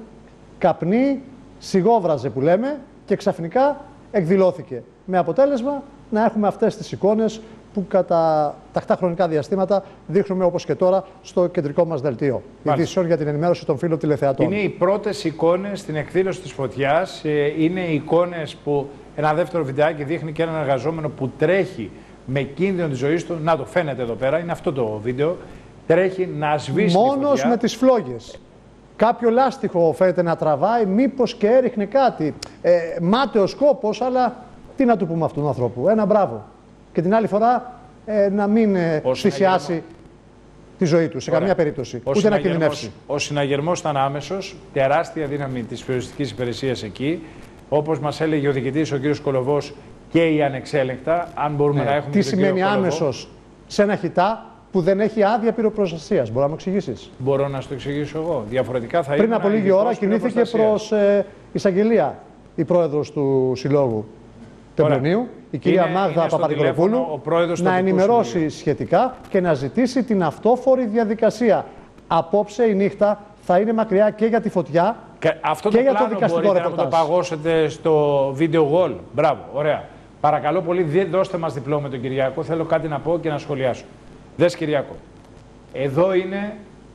καπνί, σιγόβραζε που λέμε και ξαφνικά εκδηλώθηκε. Με αποτέλεσμα να έχουμε αυτές τις εικόνες που κατά τακτά χρονικά διαστήματα δείχνουμε όπως και τώρα στο κεντρικό μας δελτίο ειδήσεων για την ενημέρωση των φίλων τηλεθεατών. Είναι οι πρώτες εικόνες στην εκδήλωση της φωτιάς. Είναι οι εικόνες που ένα δεύτερο βιντεάκι δείχνει και έναν εργαζόμενο που τρέχει με κίνδυνο της ζωής του. Να το φαίνεται εδώ πέρα, είναι αυτό το βίντεο. Τρέχει να σβήσει τη φωτιά. Μόνος με τις φλόγες. Κάποιο λάστιχο φαίνεται να τραβάει, μήπως και έριχνε κάτι. Ε, μάταιος κόπος, αλλά τι να του πούμε αυτού του ανθρώπου. Ένα μπράβο. Και την άλλη φορά ε, να μην ε, θυσιάσει τη ζωή του σε Ωραία. καμία περίπτωση. Ο ούτε να κινδυνεύσει. Ο συναγερμός ήταν άμεσος, τεράστια δύναμη της πυροσβεστικής υπηρεσίας εκεί. Όπως μας έλεγε ο διοικητής, ο κ. Κολοβός, και η ανεξέλεγκτα. Αν μπορούμε ναι. να έχουμε. Τι σημαίνει άμεσος σε ένα Ιχητά που δεν έχει άδεια πυροπροστασίας. Μπορεί να μου εξηγήσεις? Μπορώ να σου το εξηγήσω εγώ. Διαφορετικά θα Πριν από λίγη ώρα κινήθηκε προς ε, εισαγγελία η πρόεδρος του Συλλόγου Τεμπλονίου, η κυρία είναι, Μάγδα Παπαδικοροπούλου, να ενημερώσει σχετικά και να ζητήσει την αυτόφορη διαδικασία. Απόψε η νύχτα θα είναι μακριά και για τη φωτιά και, αυτό και το για το δικαστικό ρεπορτάζ. Να μου το παγώσετε στο video wall. Μπράβο, ωραία. Παρακαλώ πολύ, δώστε μας διπλό με τον Κυριάκο. Θέλω κάτι να πω και να σχολιάσω. Δες Κυριάκο, εδώ είναι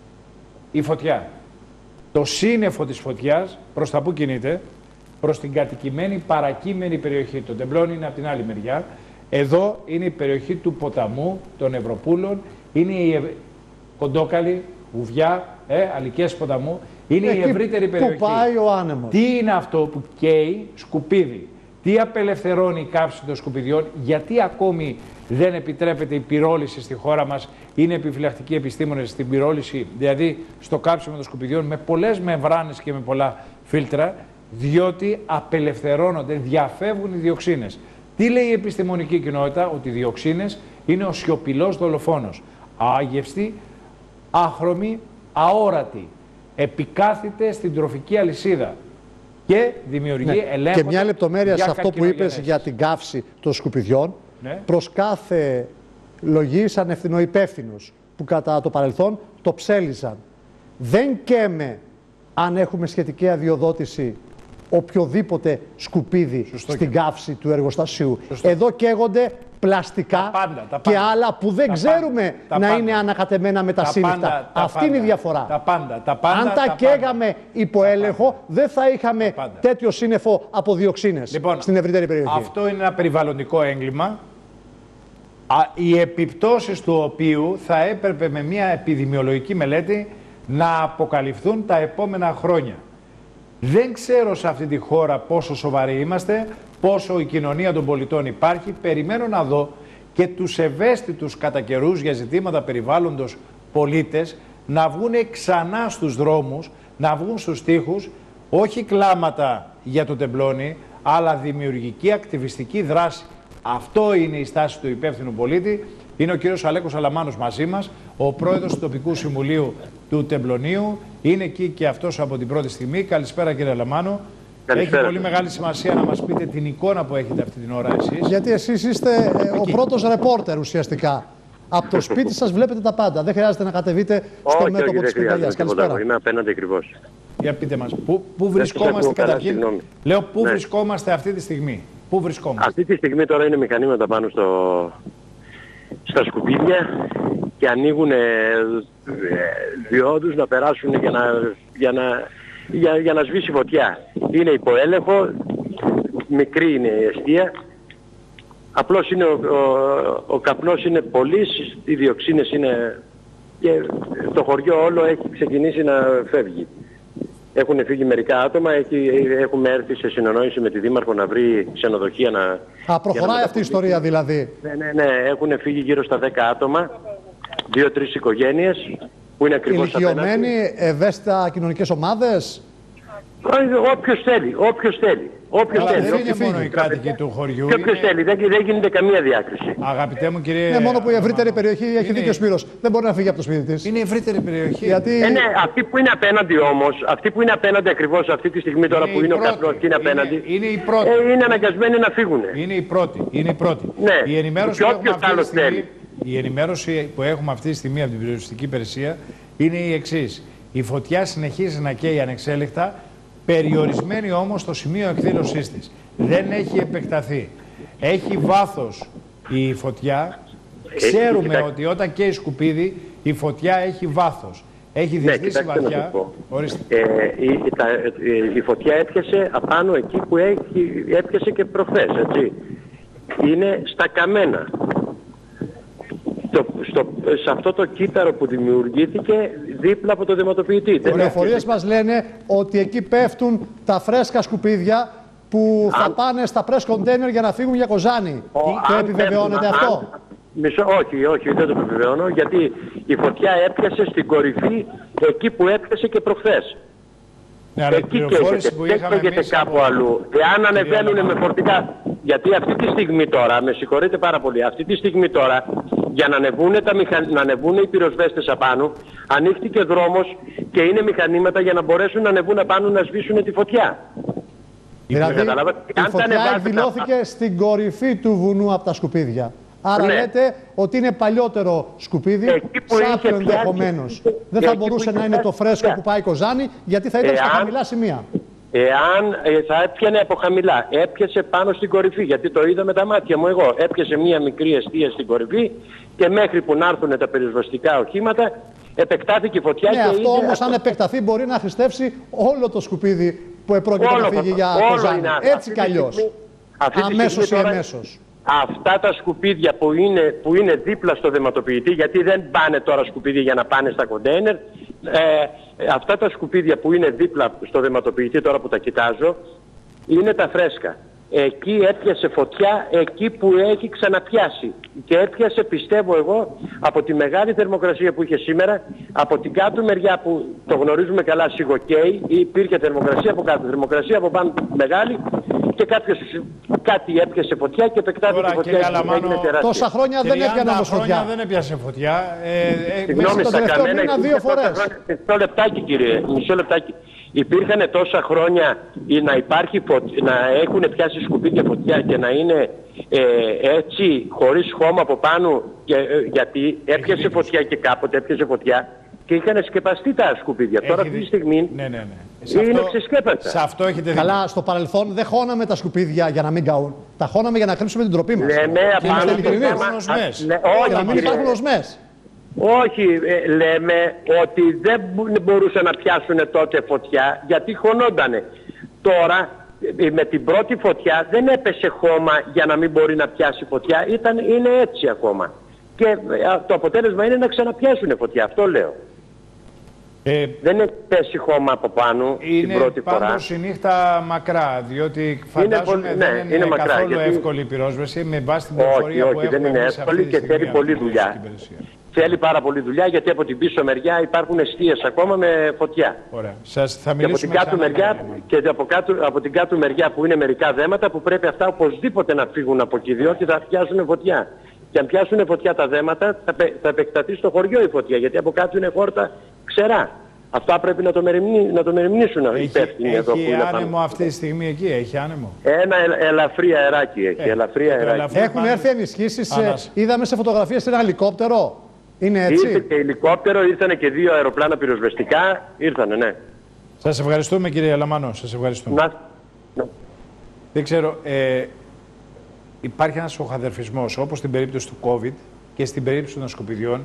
η φωτιά. Το σύννεφο της φωτιάς προς τα που κινείται, προς την κατοικημένη παρακείμενη περιοχή. Το Τεμπλόνι είναι από την άλλη μεριά. Εδώ είναι η περιοχή του ποταμού, των Ευρωπούλων, είναι η Κοντόκαλη, Βουβιά, ε, Αλικές ποταμού. Είναι Εκεί η ευρύτερη περιοχή. Που πάει ο άνεμος. Τι είναι αυτό που καίει? Σκουπίδι. Τι απελευθερώνει η κάψη των σκουπιδιών? Γιατί ακόμη δεν επιτρέπεται η πυρόληση στη χώρα μας? Είναι επιφυλακτικοί επιστήμονες στην πυρόληση, δηλαδή στο κάψιμο των σκουπιδιών, με πολλές μεμβράνες και με πολλά φίλτρα, διότι απελευθερώνονται, διαφεύγουν οι διοξίνες. Τι λέει η επιστημονική κοινότητα? Ότι οι διοξίνες είναι ο σιωπηλός δολοφόνος. Άγευστη, άχρωμη, αόρατη. Επικάθεται στην τροφική αλυσίδα και δημιουργεί ναι. ελέγχοντα. Και μια λεπτομέρεια σε αυτό που είπες για την καύση των σκουπιδιών. Ναι. Προς κάθε λογή σαν ευθυνοϊπεύθυνος που κατά το παρελθόν το ψέλιζαν. Δεν καίμε αν έχουμε σχετική αδειοδότηση οποιοδήποτε σκουπίδι Σωστό στην και... καύση του εργοστασίου. Σωστό. Εδώ καίγονται πλαστικά τα πάντα, τα και πάντα. άλλα που δεν τα ξέρουμε τα να πάντα. είναι ανακατεμένα με τα, τα σύλληφτα. Αυτή πάντα. είναι η διαφορά. Τα πάντα, τα πάντα, Αν τα, τα καίγαμε πάντα. υπό έλεγχο, δεν θα είχαμε τέτοιο σύννεφο από διοξίνες λοιπόν, στην ευρύτερη περιοχή. Αυτό είναι ένα περιβαλλοντικό έγκλημα, οι επιπτώσεις του οποίου θα έπρεπε με μια επιδημιολογική μελέτη να αποκαλυφθούν τα επόμενα χρόνια. Δεν ξέρω σε αυτή τη χώρα πόσο σοβαροί είμαστε, πόσο η κοινωνία των πολιτών υπάρχει. Περιμένω να δω και τους ευαίσθητους κατά καιρούς για ζητήματα περιβάλλοντος πολίτες να βγουν ξανά στους δρόμους, να βγουν στους τοίχους, όχι κλάματα για το τεμπλόνι, αλλά δημιουργική ακτιβιστική δράση. Αυτό είναι η στάση του υπεύθυνου πολίτη. Είναι ο κύριος Αλέκος Αλαμάνος μαζί μας, ο πρόεδρος του τοπικού συμβουλίου του Τεμπλονίου. Είναι εκεί και αυτός από την πρώτη στιγμή. Καλησπέρα κύριε Αλαμάνο. Καλησπέρα. Έχει πολύ μεγάλη σημασία να μας πείτε την εικόνα που έχετε αυτή την ώρα εσείς. Γιατί εσείς είστε ε, ο πρώτος ρεπόρτερ ουσιαστικά. Από το σπίτι σας βλέπετε τα πάντα. Δεν χρειάζεται να κατεβείτε στο όχι, μέτωπο όχι, της πυρκαγιάς. Καλησπέρα. Είμαι απέναντι ακριβώς. Για πείτε μας, πού, πού βρισκόμαστε καταρχήν. Καλά, Λέω πού ναι. βρισκόμαστε αυτή τη στιγμή. Πού βρισκόμαστε. Αυτή τη στιγμή τώρα είναι μηχανήματα πάνω στο, στα σκουπίδια και ανοίγουν ε, διόδους να περάσουν για να, για, να, για, για να σβήσει φωτιά. Είναι υποέλεγχο, μικρή είναι η εστία. Απλώς είναι ο, ο, ο καπνός είναι πολύς, οι διοξίνες είναι και το χωριό όλο έχει ξεκινήσει να φεύγει. Έχουν φύγει μερικά άτομα, έχει, έχουμε έρθει σε συνεννόηση με τη Δήμαρχο να βρει ξενοδοχεία να... Α, προχωράει αυτή η ιστορία δηλαδή. Ναι, ναι, ναι, έχουν φύγει γύρω στα δέκα άτομα, δύο-τρεις οικογένειες που είναι ακριβώς απέναντι. Ηλικιωμένοι, ευαίσθητα κοινωνικές ομάδες. Όποιος θέλει, όποιος θέλει. Όποιος θέλει. Δεν είναι μόνο οι κάτοικοι του χωριού. Και όποιος θέλει, δεν, δεν γίνεται καμία διάκριση. Αγαπητέ μου κύριε... Ναι, μόνο που η ευρύτερη περιοχή έχει είναι... δίκιο ο Σπύρος. Δεν μπορεί να φύγει από το σπίτι της. Είναι η ευρύτερη περιοχή. Γιατί... Ε, ναι, αυτοί που είναι απέναντι όμως, αυτοί που είναι απέναντι ακριβώς αυτή τη στιγμή τώρα είναι που είναι ο καπνός και είναι απέναντι, είναι, είναι, η πρώτη. Ε, είναι αναγκασμένοι να φύγουν. Είναι η πρώτη. Είναι η πρώτη. Ναι. Η ενημέρωση, και που έχουμε αυτή τη στιγμή, θέλει. η ενημέρωση που έχουμε αυτή τη στιγμή από την περιοριστική υπηρεσία είναι η εξής. Η φωτιά συνεχίζει να καίει ανεξέλεκτα, περιορισμένη όμως στο σημείο εκδήλωσής της. Δεν έχει επεκταθεί. Έχει βάθος η φωτιά. Ξέρουμε έχει, ότι όταν καίει σκουπίδι η φωτιά έχει βάθος. Έχει διεστήσει ναι, βαθιά. Ε, η, τα, η φωτιά έπιασε απάνω εκεί που έχει, έπιασε και προχθές, έτσι. Είναι στα καμένα. Στο, στο, σε αυτό το κύτταρο που δημιουργήθηκε δίπλα από το δειγματοποιητή. Οι πληροφορίες μας λένε ότι εκεί πέφτουν τα φρέσκα σκουπίδια που θα αν... πάνε στα press container για να φύγουν για Κοζάνη. Ο, το επιβεβαιώνεται πέφτουν, αυτό? Αν... Μισό, όχι, όχι, δεν το επιβεβαιώνω, γιατί η φωτιά έπιασε στην κορυφή εκεί που έπιασε και προχθές. Ναι, εκεί καίγεται κάπου από... αλλού. Εάν ανεβαίνουν με φορτικά, γιατί αυτή τη στιγμή τώρα, με συγχωρείτε πάρα πολύ, αυτή τη στιγμή τώρα, για να ανεβούν, τα μηχα... να ανεβούν οι πυροσβέστες απάνω, ανοίχτηκε δρόμος και είναι μηχανήματα για να μπορέσουν να ανεβούν απάνω να σβήσουν τη φωτιά. Δηλαδή, η φωτιά εκδηλώθηκε τα... στην κορυφή του βουνού από τα σκουπίδια. Άρα ναι. λέτε ότι είναι παλιότερο σκουπίδι, σάπιο ενδεχομένως. Δεν θα μπορούσε να είναι το φρέσκο που πάει Κοζάνη, γιατί θα ήταν εάν, στα χαμηλά σημεία. Εάν ε, θα έπιανε από χαμηλά, έπιασε πάνω στην κορυφή, γιατί το είδα με τα μάτια μου εγώ. Έπιασε μία μικρή εστία στην κορυφή και μέχρι που να έρθουν τα πυροσβεστικά οχήματα, επεκτάθηκε η φωτιά. Ναι, και αυτό είδε... όμως αν επεκταθεί μπορεί να χρηστεύσει όλο το σκουπίδι που επρόκειται να φύγει για Κοζάνη. Έτσι κι αλλιώς. Αμέσως ή εμέσως. Αυτά τα σκουπίδια που είναι, που είναι δίπλα στο δειγματοποιητή, γιατί δεν πάνε τώρα σκουπίδια για να πάνε στα κοντέινερ, ε, αυτά τα σκουπίδια που είναι δίπλα στο δειγματοποιητή τώρα που τα κοιτάζω, είναι τα φρέσκα. Εκεί έπιασε φωτιά, εκεί που έχει ξαναπιάσει. Και έπιασε, πιστεύω εγώ, από τη μεγάλη θερμοκρασία που είχε σήμερα, από την κάτω μεριά που το γνωρίζουμε καλά, σιγοκαίει, υπήρχε θερμοκρασία από κάτω, θερμοκρασία από πάνω μεγάλη, και κάποιος κάτι έπιασε φωτιά και επεκτάθηκε η φωτιά. Καλαμάνο, τόσα χρόνια δεν έπιανε όμως φωτιά. δεν έπιασε φωτιά. Ε, ε, Συγγνώμη, στα καμένα μήνα, δύο φορές. Μισό λεπτάκι κύριε, μισό λεπτάκι. Υπήρχαν τόσα χρόνια να, υπάρχει φωτιά, να έχουν πιάσει σκουπίδια φωτιά και να είναι ε, έτσι χωρίς χώμα από πάνω, και, ε, γιατί έπιασε φωτιά και κάποτε έπιασε φωτιά και είχαν σκεπαστεί τα σκουπίδια. Έχει Τώρα αυτή τη στιγμή ναι, ναι, ναι. Σε είναι αυτό, ξεσκέπαστα. Σε αυτό έχετε δει. Καλά, στο παρελθόν δεν χώναμε τα σκουπίδια για να μην καούν. Τα χώναμε για να κρύψουμε την τροπή μας. Λέμε Και είμαστε ειλικρινείς. Όχι, να μην υπάρχουν οσμές. Όχι, ε, λέμε ότι δεν μπορούσαν να πιάσουν τότε φωτιά γιατί χωνόντανε. Τώρα ε, με την πρώτη φωτιά δεν έπεσε χώμα για να μην μπορεί να πιάσει φωτιά. Ήταν, είναι έτσι ακόμα. Και ε, το αποτέλεσμα είναι να ξαναπιάσουν φωτιά. Αυτό λέω. Ε, δεν έχει πέσει χώμα από πάνω την πρώτη φορά. Είναι πάντως η νύχτα μακρά, διότι φαντάζομαι είναι, δεν ναι, είναι, είναι μακρά, καθόλου γιατί... εύκολη η πυρόσβεση με βάση την πληροφορία που όχι, έχουμε. Όχι, δεν είναι εύκολη και θέλει πολλή δουλειά. Θέλει πάρα πολύ δουλειά γιατί από την πίσω μεριά υπάρχουν εστίες ακόμα με φωτιά. Ωραία. Σας θα και από την, κάτω μεριά, και από, κάτω, από την κάτω μεριά που είναι μερικά δέματα που πρέπει αυτά οπωσδήποτε να φύγουν από εκεί διότι θα πιάσουν φωτιά. Και αν πιάσουν φωτιά τα δέματα θα, θα επεκταθεί στο χωριό η φωτιά γιατί από κάτω είναι χόρτα ξερά. Αυτά πρέπει να το, μεριμνή, να το μεριμνήσουν οι υπεύθυνοι εδώ που είναι πάνω. Έχει άνεμο αυτή τη στιγμή εκεί, έχει άνεμο. Ένα ελ, ελαφρύ αεράκι έχει. Ε, ελαφρύ αεράκι. Έχουν έρθει ενισχύσεις, είδαμε σε φωτογραφίες ένα ελικόπτερο. Είναι έτσι. Ήρθε και ελικόπτερο, ήρθαν και δύο αεροπλάνα πυροσβεστικά. Ήρθανε, ναι. Σας ευχαριστούμε κύριε Αλαμάνο, σας ευχαριστούμε. Να, να. Δεν ξέρω, ε, υπάρχει ένας οχαδερφισμός όπως στην περίπτωση του COVID και στην περίπτωση των σκουπιδιών.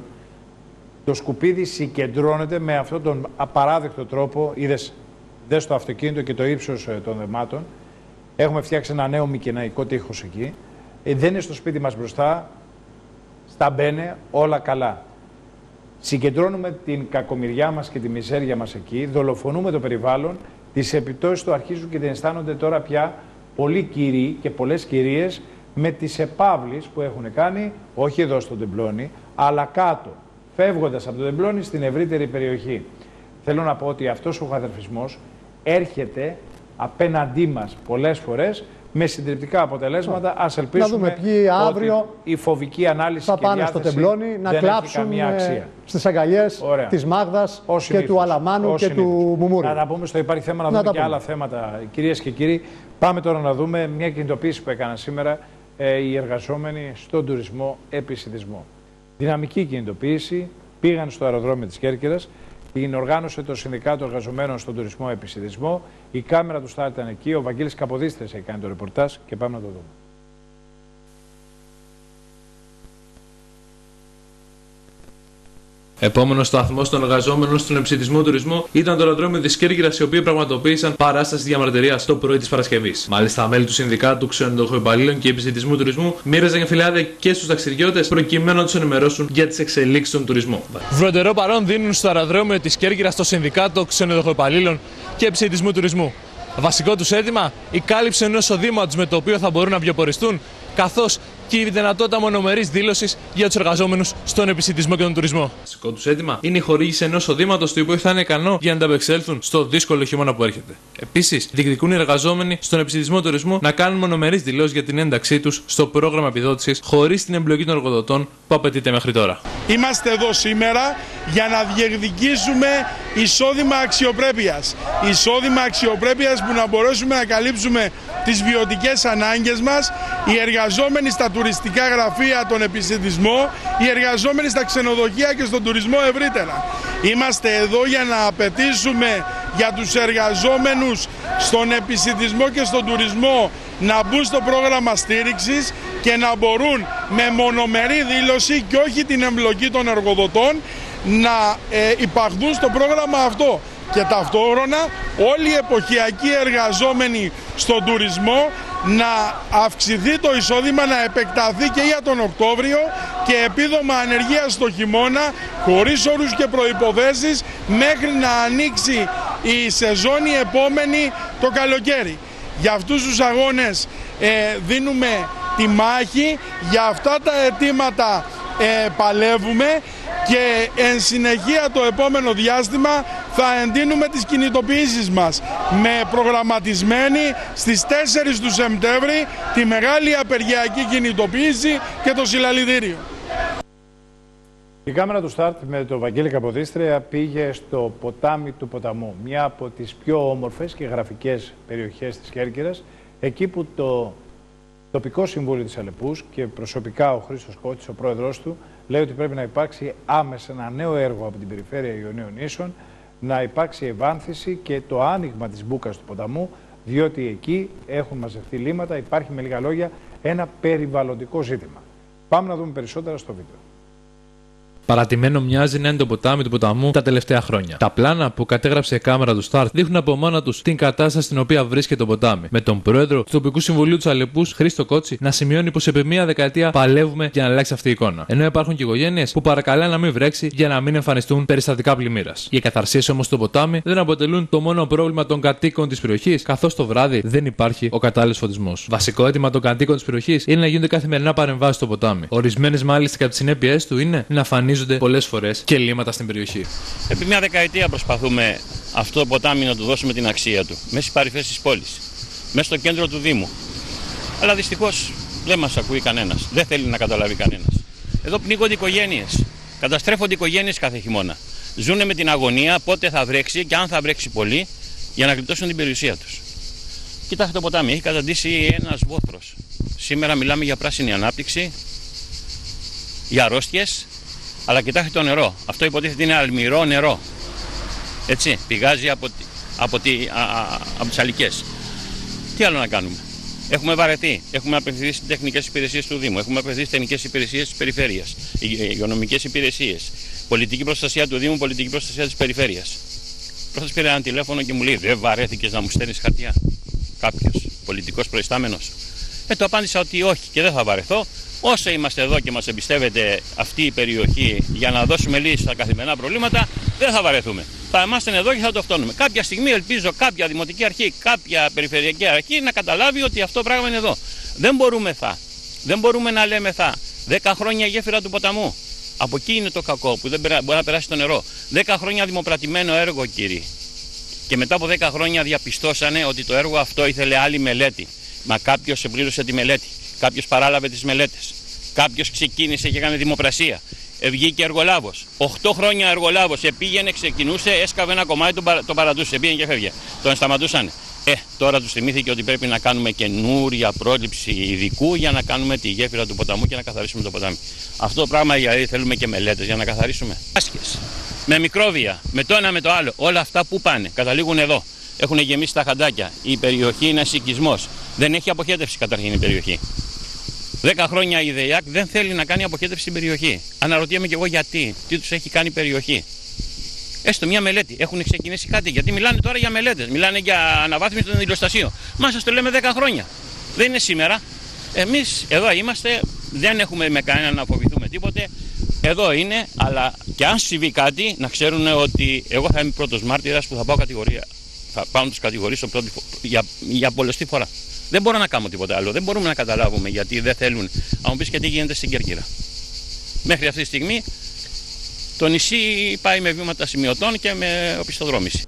Το σκουπίδι συγκεντρώνεται με αυτόν τον απαράδεκτο τρόπο. Είδες, δες το αυτοκίνητο και το ύψος ε, των δεμάτων. Έχουμε φτιάξει ένα νέο μικεναϊκό τείχος εκεί. Ε, δεν είναι στο σπίτι μας μπροστά. Στα μπαίνε όλα καλά. Συγκεντρώνουμε την κακομοιριά μας και τη μιζέρια μας εκεί. Δολοφονούμε το περιβάλλον. Τις επιπτώσεις του αρχίζουν και την αισθάνονται τώρα πια πολλοί κύριοι και πολλές κυρίες με τις επαύλεις που έχουν κάνει, όχι εδώ στο Τεμπλόνι, αλλά κάτω. Φεύγοντας από το Τεμπλόνι στην ευρύτερη περιοχή. Θέλω να πω ότι αυτός ο χαδερφισμός έρχεται απέναντί μας πολλές φορές με συντριπτικά αποτελέσματα. Ας ελπίσουμε να δούμε ποιοι αύριο ότι η φοβική ανάλυση θα και πάνε στο Τεμπλόνι να κλάψουν στις αγκαλιές της Μάγδας Όσοι και νύφος. του Αλαμάνου Όσοι και του Μουμούρη. Να τα πούμε στο υπάρχει θέμα, να, να δούμε και πούμε. άλλα θέματα. Κυρίες και κύριοι, πάμε τώρα να δούμε μια κινητοποίηση που έκαναν σήμερα ε, οι εργαζόμενοι στον τουρισμό επισιτισμό. Δυναμική κινητοποίηση, πήγαν στο αεροδρόμιο της Κέρκυρας, την οργάνωσε το Συνδικάτο Εργαζομένων στον Τουρισμό Επισιτισμό. Η κάμερα του Στάρ ήταν εκεί, ο Βαγγέλης Καποδίστρης έχει κάνει το ρεπορτάζ και πάμε να το δούμε. Επόμενο σταθμό των εργαζόμενων στον επισιτισμό τουρισμό ήταν το αεροδρόμιο τη Κέρκυρας, οι οποίοι πραγματοποίησαν παράσταση διαμαρτυρίας το πρωί της Παρασκευής. Μάλιστα, μέλη του Συνδικάτου Ξενοδοχοϊπαλλήλων και Επισιτισμού Τουρισμού μοίραζαν φυλάδια και στους ταξιδιώτες προκειμένου να τους ενημερώσουν για τις εξελίξεις στον τουρισμό. Βροντερό παρόν δίνουν στο αεροδρόμιο της Κέρκυρας το Συνδικάτο Ξενοδοχοϊπαλλήλων και Επισιτισμού Τουρισμού. Βασικό τους αίτημα, η κάλυψη ενός εισοδήματος με το οποίο θα μπορούν να βιοποριστούν, καθώς και η δυνατότητα μονομερής δήλωσης για τους εργαζόμενους στον επισιτισμό και τον τουρισμό. Βασικό τους αίτημα είναι η χορήγηση ενός εισοδήματος το οποίο θα είναι ικανό για να ανταπεξέλθουν στο δύσκολο χειμώνα που έρχεται. Επίσης, διεκδικούν οι εργαζόμενοι στον επισιτισμό τουρισμού να κάνουν μονομερείς δηλώσεις για την ένταξή τους στο πρόγραμμα επιδότησης χωρίς την εμπλοκή των εργοδοτών που απαιτείται μέχρι τώρα. Είμαστε εδώ σήμερα για να διεκδικήσουμε εισόδημα αξιοπρέπειας. Εισόδημα αξιοπρέπειας που να μπορέσουμε να καλύψουμε τις βιωτικές ανάγκες μας, οι εργαζόμενοι στα τουριστικά γραφεία, τον επισιτισμό, οι εργαζόμενοι στα ξενοδοχεία και στον τουρισμό ευρύτερα. Είμαστε εδώ για να απαιτήσουμε για τους εργαζόμενους στον επισιτισμό και στον τουρισμό να μπουν στο πρόγραμμα στήριξης και να μπορούν με μονομερή δήλωση και όχι την εμπλοκή των εργοδοτών να ε, υπαχθούν στο πρόγραμμα αυτό. Και ταυτόχρονα όλοι οι εποχιακοί εργαζόμενοι στον τουρισμό να αυξηθεί το εισόδημα, να επεκταθεί και για τον Οκτώβριο και επίδομα ανεργίας στο χειμώνα χωρίς όρους και προϋποθέσεις μέχρι να ανοίξει η σεζόν η επόμενη το καλοκαίρι. Για αυτούς τους αγώνες ε, δίνουμε τη μάχη, για αυτά τα αιτήματα ε, παλεύουμε και εν συνεχεία το επόμενο διάστημα θα εντείνουμε τις κινητοποιήσεις μας με προγραμματισμένη στις τέσσερις του Σεπτέμβρη τη μεγάλη απεργιακή κινητοποίηση και το συλλαλητήριο. Η κάμερα του Στάρτ με τον Βαγγέλη Καποδίστρια πήγε στο ποτάμι του Ποταμού, μια από τις πιο όμορφες και γραφικές περιοχές της Κέρκυρας, εκεί που το τοπικό συμβούλιο της Αλεπούς και προσωπικά ο Χρήστος Κότσης, ο πρόεδρος του, λέει ότι πρέπει να υπάρξει άμεσα ένα νέο έργο από την περιφέρεια Ιωνίων Νήσων να υπάρξει ευάνθηση και το άνοιγμα της μπούκας του ποταμού, διότι εκεί έχουν μαζευτεί λίμματα, υπάρχει με λίγα λόγια ένα περιβαλλοντικό ζήτημα. Πάμε να δούμε περισσότερα στο βίντεο. Παρατημένο μοιάζει να είναι το ποτάμι του ποταμού τα τελευταία χρόνια. Τα πλάνα που κατέγραψε η κάμερα του Σταρ δείχνουν από μόνα του την κατάσταση στην οποία βρίσκεται το ποτάμι. Με τον πρόεδρο του τοπικού συμβουλίου του Αλεπούς, Χρήστο Κότσι, να σημειώνει πω επί μία δεκαετία παλεύουμε για να αλλάξει αυτή η εικόνα. Ενώ υπάρχουν και οικογένειες που παρακαλάνε να μην βρέξει για να μην εμφανιστούν περιστατικά πλημμύρας. Οι εκαθαρσίες όμως στο ποτάμι δεν αποτελούν το μόνο πρόβλημα των κατοίκων της περιοχής, καθώς το βράδυ δεν υπάρχει ο κατάλληλος φωτισμός. Βασικό αίτημα των κατοίκων της περιοχής είναι να γίνονται καθημερινά παρεμβάσεις στο ποτάμι. Ορισμένες μάλιστα κατά τις συνέπειές του είναι να εμφανίζονται πολλές φορές και λίμματα στην περιοχή. Επί μια δεκαετία προσπαθούμε αυτό το ποτάμι να του δώσουμε την αξία του. Μέσα στις παρυφές της πόλης, μέσα στο κέντρο του Δήμου. Αλλά δυστυχώς δεν μας ακούει κανένας. Δεν θέλει να καταλάβει κανένας. Εδώ πνίγονται οικογένειες. Καταστρέφονται οικογένειες κάθε χειμώνα. Ζούνε με την αγωνία πότε θα βρέξει και αν θα βρέξει πολύ για να γλιτώσουν την περιουσία τους. Κοιτάξτε το ποτάμι, έχει καταντήσει ένας βόθρος. Σήμερα μιλάμε για πράσινη ανάπτυξη, για αρρώστιες. Αλλά κοιτάξτε το νερό. Αυτό υποτίθεται είναι αλμυρό νερό. Έτσι, πηγάζει από, από, τη, α, α, από τις αλικές. Τι άλλο να κάνουμε. Έχουμε βαρεθεί. Έχουμε απευθυνθεί στις τεχνικές υπηρεσίες του Δήμου. Έχουμε απευθυνθεί στις τεχνικές υπηρεσίες της περιφέρειας. Υγειονομικές υπηρεσίες. Πολιτική προστασία του Δήμου, πολιτική προστασία της περιφέρειας. Πρώτος πήρε ένα τηλέφωνο και μου λέει: δεν βαρέθηκες να μου στέλνεις χαρτιά? Κάποιος πολιτικός προϊστάμενος. Ε, το απάντησα ότι όχι και δεν θα βαρεθώ. Όσο είμαστε εδώ και μας εμπιστεύεται αυτή η περιοχή για να δώσουμε λύσεις στα καθημερινά προβλήματα, δεν θα βαρεθούμε. Θα είμαστε εδώ και θα το φτώνουμε. Κάποια στιγμή ελπίζω κάποια δημοτική αρχή, κάποια περιφερειακή αρχή να καταλάβει ότι αυτό πράγμα είναι εδώ. Δεν μπορούμε θα. Δεν μπορούμε να λέμε θα. Δέκα χρόνια η γέφυρα του ποταμού. Από εκεί είναι το κακό που δεν μπορεί να περάσει το νερό. Δέκα χρόνια δημοπρατημένο έργο, κύριοι. Και μετά από δέκα χρόνια διαπιστώσανε ότι το έργο αυτό ήθελε άλλη μελέτη. Μα κάποιος επλήρωσε τη μελέτη. Κάποιος παράλαβε τις μελέτες. Κάποιος ξεκίνησε και έκανε δημοπρασία. Ε, βγήκε εργολάβος. Οχτώ χρόνια εργολάβος. Επήγαινε, ξεκινούσε, έσκαβε ένα κομμάτι, τον, παρα, τον παρατούσε. Επήγαινε και φεύγε. Τον σταματούσαν. Ε, τώρα τους θυμήθηκε ότι πρέπει να κάνουμε καινούρια πρόληψη ειδικού για να κάνουμε τη γέφυρα του ποταμού και να καθαρίσουμε το ποτάμι. Αυτό το πράγμα δηλαδή θέλουμε και μελέτες για να καθαρίσουμε. Άσχες. Με μικρόβια, με το ένα με το άλλο. Όλα αυτά που πάνε, καταλήγουν εδώ. Έχουν γεμίσει τα χαντάκια. Η περιοχή είναι οικισμός. Δεν έχει αποχέτευση καταρχήν η περιοχή. Δέκα χρόνια η ΔΕΙΑΚ δεν θέλει να κάνει αποχέτευση στην περιοχή. Αναρωτιέμαι και εγώ γιατί. Τι τους έχει κάνει η περιοχή. Έστω μια μελέτη. Έχουν ξεκινήσει κάτι. Γιατί μιλάνε τώρα για μελέτες. Μιλάνε για αναβάθμιση των δηλωστασίων. Μα σας το λέμε δέκα χρόνια. Δεν είναι σήμερα. Εμείς εδώ είμαστε. Δεν έχουμε με κανένα να φοβηθούμε τίποτε. Εδώ είναι. Αλλά και αν συμβεί κάτι, να ξέρουν ότι εγώ θα είμαι πρώτος μάρτυρας που θα πάω κατηγορία. Θα πάω να τους κατηγορήσω πρώτη, για, για πολλωστή φορά. Δεν μπορώ να κάνω τίποτα άλλο. Δεν μπορούμε να καταλάβουμε γιατί δεν θέλουν. Αν μου πεις και τι γίνεται στην Κέρκυρα. Μέχρι αυτή τη στιγμή το νησί πάει με βήματα σημειωτών και με οπισθοδρόμηση.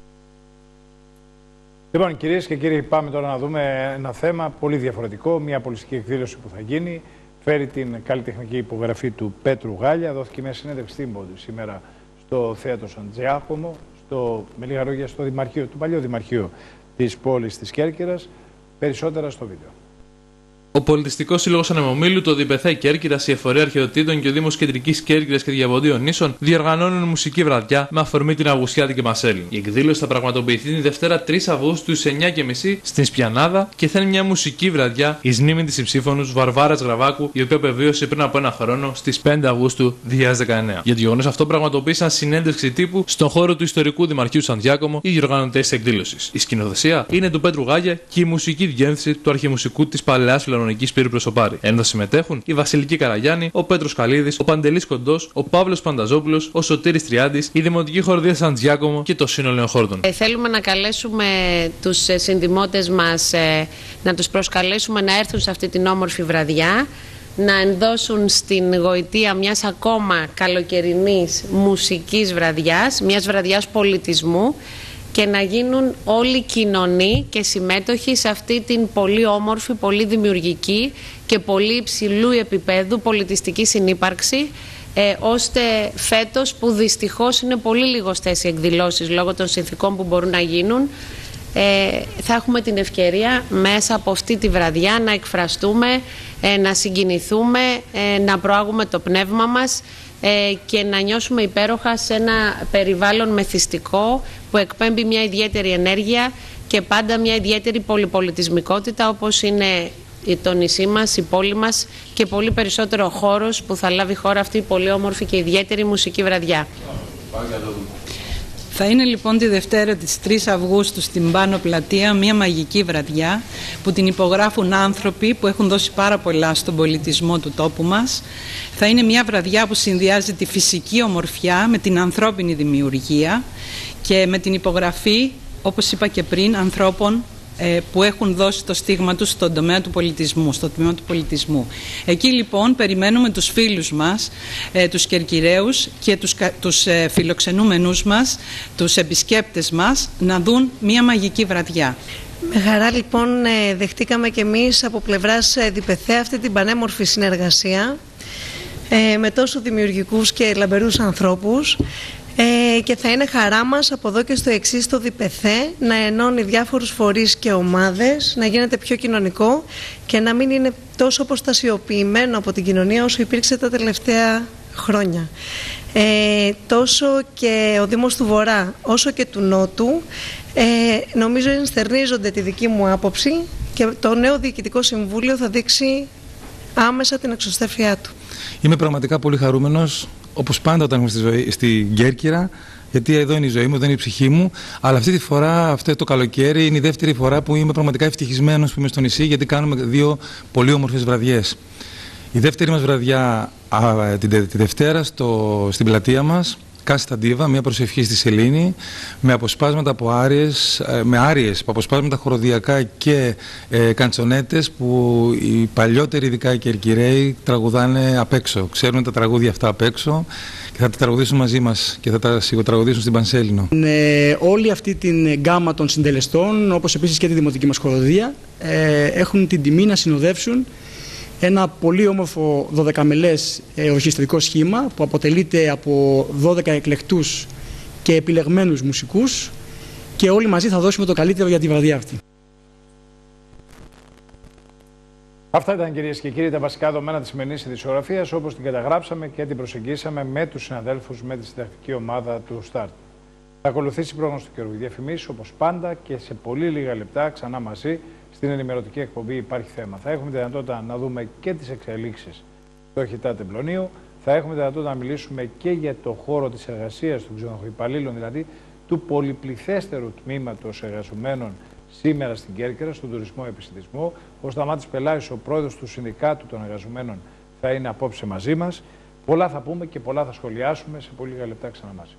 Λοιπόν, κυρίες και κύριοι, πάμε τώρα να δούμε ένα θέμα πολύ διαφορετικό. Μια πολιτική εκδήλωση που θα γίνει. Φέρει την καλλιτεχνική υπογραφή του Πέτρου Γάλια. Δόθηκε μια συνέντευξη τύπου σήμερα στο Θέατρο Σαν Τζιάκομο, στο, με λίγα λόγια στο Δημαρχείο, το παλιό Δημαρχείο της πόλης της Κέρκυρας. Περισσότερα στο βίντεο. Ο Πολιτιστικός Σύλλογος Ανεμομήλου, το ΔΙΠΕΘΕ Κέρκυρας, η Εφορία Αρχαιοτήτων και ο Δήμος Κεντρικής Κέρκυρας και Διαβοντίων Νήσων διοργανώνουν μουσική βραδιά με αφορμή την Αυγουστιάτικη Μασέλη. Η εκδήλωση θα πραγματοποιηθεί την Δευτέρα τρεις Αυγούστου στις εννιά και μισή στην Σπιανάδα και θα είναι μια μουσική βραδιά εις μνήμη της υψήφωνους Βαρβάρας Γραβάκου, η οποία απεβίωσε πριν από ένα χρόνο στις πέντε Αυγούστου δύο χιλιάδες δεκαεννέα. Για το γεγονός αυτό πραγματοποίησαν συνέντευξη τύπου στον χώρο του ιστορικού Δημαρχείου Σαν Τζιάκομο οι διοργανωτές της εκδήλωσης. Η σκηνοθεσία είναι του Πέτρου Γάλια και η μουσική διεύθυνση του Αρχιμουσικού της Παλαιάς Φιλαρμονικής Πύρου Προσωπάρη. Ενώ συμμετέχουν η Βασιλική Καραγιάννη, ο Πέτρος Καλίδης, ο Παντελής Κοντός, ο Παύλος Πανταζόπουλος, ο Σωτήρης Τριάντης, η Δημοτική Χορδία Σαν Τζιάκομο και το Σύνολο Χόρδων. Ε, θέλουμε να καλέσουμε τους συνδημότες μας, ε, να τους προσκαλέσουμε να έρθουν σε αυτή την όμορφη βραδιά, να ενδώσουν στην γοητεία μιας ακόμα καλοκαιρινής μουσικής βραδιάς, μιας βραδιάς πολιτισμού, και να γίνουν όλοι κοινωνοί και συμμέτοχοι σε αυτή την πολύ όμορφη, πολύ δημιουργική και πολύ υψηλού επίπεδου πολιτιστική συνύπαρξη, ε, ώστε φέτος, που δυστυχώς είναι πολύ λιγοστές οι εκδηλώσεις λόγω των συνθήκων που μπορούν να γίνουν, ε, θα έχουμε την ευκαιρία μέσα από αυτή τη βραδιά να εκφραστούμε, ε, να συγκινηθούμε, ε, να προάγουμε το πνεύμα μας ε, και να νιώσουμε υπέροχα σε ένα περιβάλλον μεθυστικό που εκπέμπει μια ιδιαίτερη ενέργεια και πάντα μια ιδιαίτερη πολυπολιτισμικότητα, όπως είναι το νησί μας, η πόλη μας και πολύ περισσότερο ο χώρος που θα λάβει χώρα αυτή η πολύ όμορφη και ιδιαίτερη μουσική βραδιά. Θα είναι λοιπόν τη Δευτέρα της τρεις Αυγούστου στην Πάνω Πλατεία μια μαγική βραδιά που την υπογράφουν άνθρωποι που έχουν δώσει πάρα πολλά στον πολιτισμό του τόπου μας. Θα είναι μια βραδιά που συνδυάζει τη φυσική ομορφιά με την ανθρώπινη δημιουργία και με την υπογραφή, όπως είπα και πριν, ανθρώπων που έχουν δώσει το στίγμα τους στον τομέα του πολιτισμού, στο τμήμα του πολιτισμού. Εκεί λοιπόν περιμένουμε τους φίλους μας, τους Κερκυραίους και τους, τους φιλοξενούμενους μας, τους επισκέπτες μας, να δουν μια μαγική βραδιά. Με χαρά λοιπόν δεχτήκαμε και εμείς από πλευράς ΔΠΘ αυτή την πανέμορφη συνεργασία με τόσο δημιουργικούς και λαμπερούς ανθρώπους. Ε, και θα είναι χαρά μας από εδώ και στο εξής το ΔΠΘ να ενώνει διάφορους φορείς και ομάδες, να γίνεται πιο κοινωνικό και να μην είναι τόσο αποστασιοποιημένο από την κοινωνία όσο υπήρξε τα τελευταία χρόνια. Ε, τόσο και ο Δήμος του Βορρά όσο και του Νότου ε, νομίζω ενστερνίζονται τη δική μου άποψη και το νέο Διοικητικό Συμβούλιο θα δείξει άμεσα την εξωστρέφειά του. Είμαι πραγματικά πολύ χαρούμενος, όπως πάντα όταν είμαι στη ζωή, στην Κέρκυρα, γιατί εδώ είναι η ζωή μου, εδώ είναι η ψυχή μου. Αλλά αυτή τη φορά, αυτό το καλοκαίρι, είναι η δεύτερη φορά που είμαι πραγματικά ευτυχισμένος που είμαι στο νησί, γιατί κάνουμε δύο πολύ όμορφες βραδιές. Η δεύτερη μας βραδιά, α, την, τη Δευτέρα, στο, στην πλατεία μας, Κάστα Ντίβα, μια προσευχή στη σελήνη, με αποσπάσματα από άριες, με άριες, αποσπάσματα χοροδιακά και ε, καντσονέτες που οι παλιότεροι, ειδικά οι Κερκυραίοι, τραγουδάνε απ' έξω. Ξέρουν τα τραγούδια αυτά απ' έξω και θα τα τραγουδήσουν μαζί μας και θα τα σιγοτραγουδήσουν στην Πανσέλινο. Ε, όλη αυτή την γκάμα των συντελεστών, όπως επίσης και τη δημοτική μας χοροδία, ε, έχουν την τιμή να συνοδεύσουν ένα πολύ όμορφο δωδεκαμελές ε, ορχιστρικό σχήμα που αποτελείται από δώδεκα εκλεκτούς και επιλεγμένους μουσικούς και όλοι μαζί θα δώσουμε το καλύτερο για τη βραδιά αυτή. Αυτά ήταν, κυρίες και κύριοι, τα βασικά δεδομένα της σημερινής ειδησιογραφίας, όπως την καταγράψαμε και την προσεγγίσαμε με τους συναδέλφους με τη συντακτική ομάδα του Στάρτ. Θα ακολουθήσει η πρόγνωση του καιρού. Διαφημίσεις όπως πάντα και σε πολύ λίγα λεπτά ξανά μαζί στην ενημερωτική εκπομπή Υπάρχει Θέμα. Θα έχουμε τη δυνατότητα να δούμε και τις εξελίξεις στο ΧΙΤΑ Τεμπλονίου. Θα έχουμε τη δυνατότητα να μιλήσουμε και για το χώρο της εργασίας των ξενοδοχοϊπαλλήλων, δηλαδή του πολυπληθέστερου τμήματος εργαζομένων σήμερα στην Κέρκυρα, στον τουρισμό επιστημισμό. Ο Σταμάτης Πελάης, ο πρόεδρος του Συνδικάτου των Εργαζομένων, θα είναι απόψε μαζί μας. Πολλά θα πούμε και πολλά θα σχολιάσουμε σε πολύ λίγα λεπτά ξανά μαζί.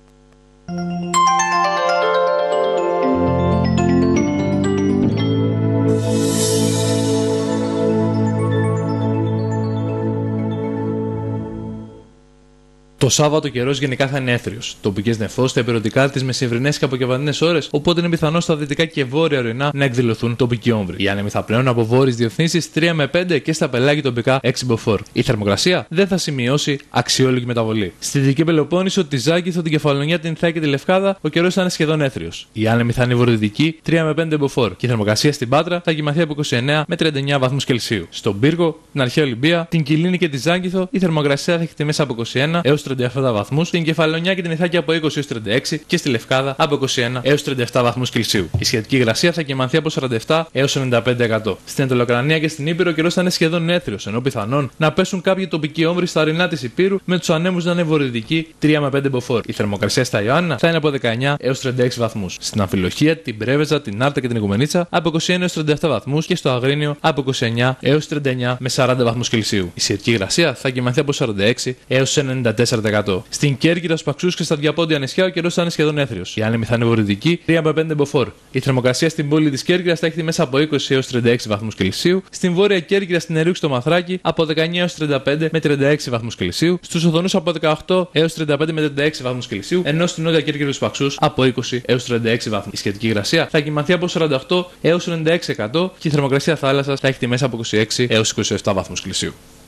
Το Σάββατο καιρός γενικά θα είναι έθριος. Τοπικές νεφώσεις στα υπηρετικά τις μεσημβρινές και απογευματινές ώρες, οπότε είναι πιθανό στα δυτικά και βόρεια ορεινά να εκδηλωθούν τοπικοί όμβροι. Οι άνεμοι θα πλέουν από βόρειες διευθύνσεις τρία με πέντε και στα πελάγη τοπικά έξι μποφόρ. Η θερμοκρασία δεν θα σημειώσει αξιόλογη μεταβολή. Στη Δυτική Πελοπόννησο, τη Ζάκυνθο, την Κεφαλονιά, την Ιθάκη και τη Λευκάδα, ο καιρός θα είναι σχεδόν έθριος. Οι άνεμοι θα είναι βορειοδυτικοί τρία με πέντε μποφόρ. Και η θερμοκρασία στην Πάτρα θα κοιμαθεί από είκοσι εννέα με τριάντα εννέα βαθμούς Κελσίου. Στον Πύργο, την Αρχαία Ολυμπία, την Κιλίνη και τη Ζάκυνθο, η θερμοκρασία θα έχει μέσα από είκοσι ένα έως τριάντα επτά βαθμούς, στην Κεφαλονιά και την Ιθάκη από είκοσι έως τριάντα έξι και στη Λευκάδα από είκοσι ένα έως τριάντα επτά βαθμούς Κελσίου. Η σχετική υγρασία θα κοιμανθεί από σαράντα επτά έως ενενήντα πέντε τοις εκατό. Στην Ανατολοκρανία και στην Ήπειρο ο καιρός θα είναι σχεδόν έθριος, ενώ πιθανόν να πέσουν κάποιοι τοπικοί όμβροι στα ορεινά της Υπήρου με τους ανέμους να είναι βορειοδυτικοί τρία με πέντε μποφόρ. Η θερμοκρασία στα Ιωάννα θα είναι από δεκαεννέα έως τριάντα έξι βαθμούς. Στην Αμφιλοχία, την Πρέβεζα, την Άρτα και την Οικουμενίτσα από είκοσι ένα έως τριάντα επτά βαθμούς και στο Αγρίνιο από είκοσι εννέα έως τριάντα εννέα με σαράντα βαθμούς Κελσίου. Η σχετική υγρασία θα κοιμανθεί από σαράντα έξι έως ενενήντα τέσσερα τοις εκατό. Στην Κέρκυρα, στους Παξούς και στα διαπόντια νησιά ο καιρός θα είναι σχεδόν έθριος. Οι άνεμοι θα είναι βορειοδυτικοί τρία με πέντε μποφόρ. Η θερμοκρασία στην πόλη της Κέρκυρας θα έχει μέσα από είκοσι έως τριάντα έξι βαθμούς Κελσίου. Στην βόρεια Κέρκυρα, στην Ερήξη, στο Μαθράκι από δεκαεννέα έως τριάντα πέντε με τριάντα έξι βαθμούς Κελσίου. Στους Οδονούς από δεκαοκτώ έως τριάντα πέντε με τριάντα έξι βαθμούς Κελσίου. Ενώ στην νότια Κέρκυρα στους Παξούς από είκοσι έως τριάντα έξι βαθμούς. Η σχετική υγρασία θα κοιμανθεί από σαράντα οκτώ έως ενενήντα έξι τοις εκατό και η θερμοκρασία θάλασσας θα έχει μέσα από είκοσι έξι έως είκοσι επτά βαθμούς Κελσίου.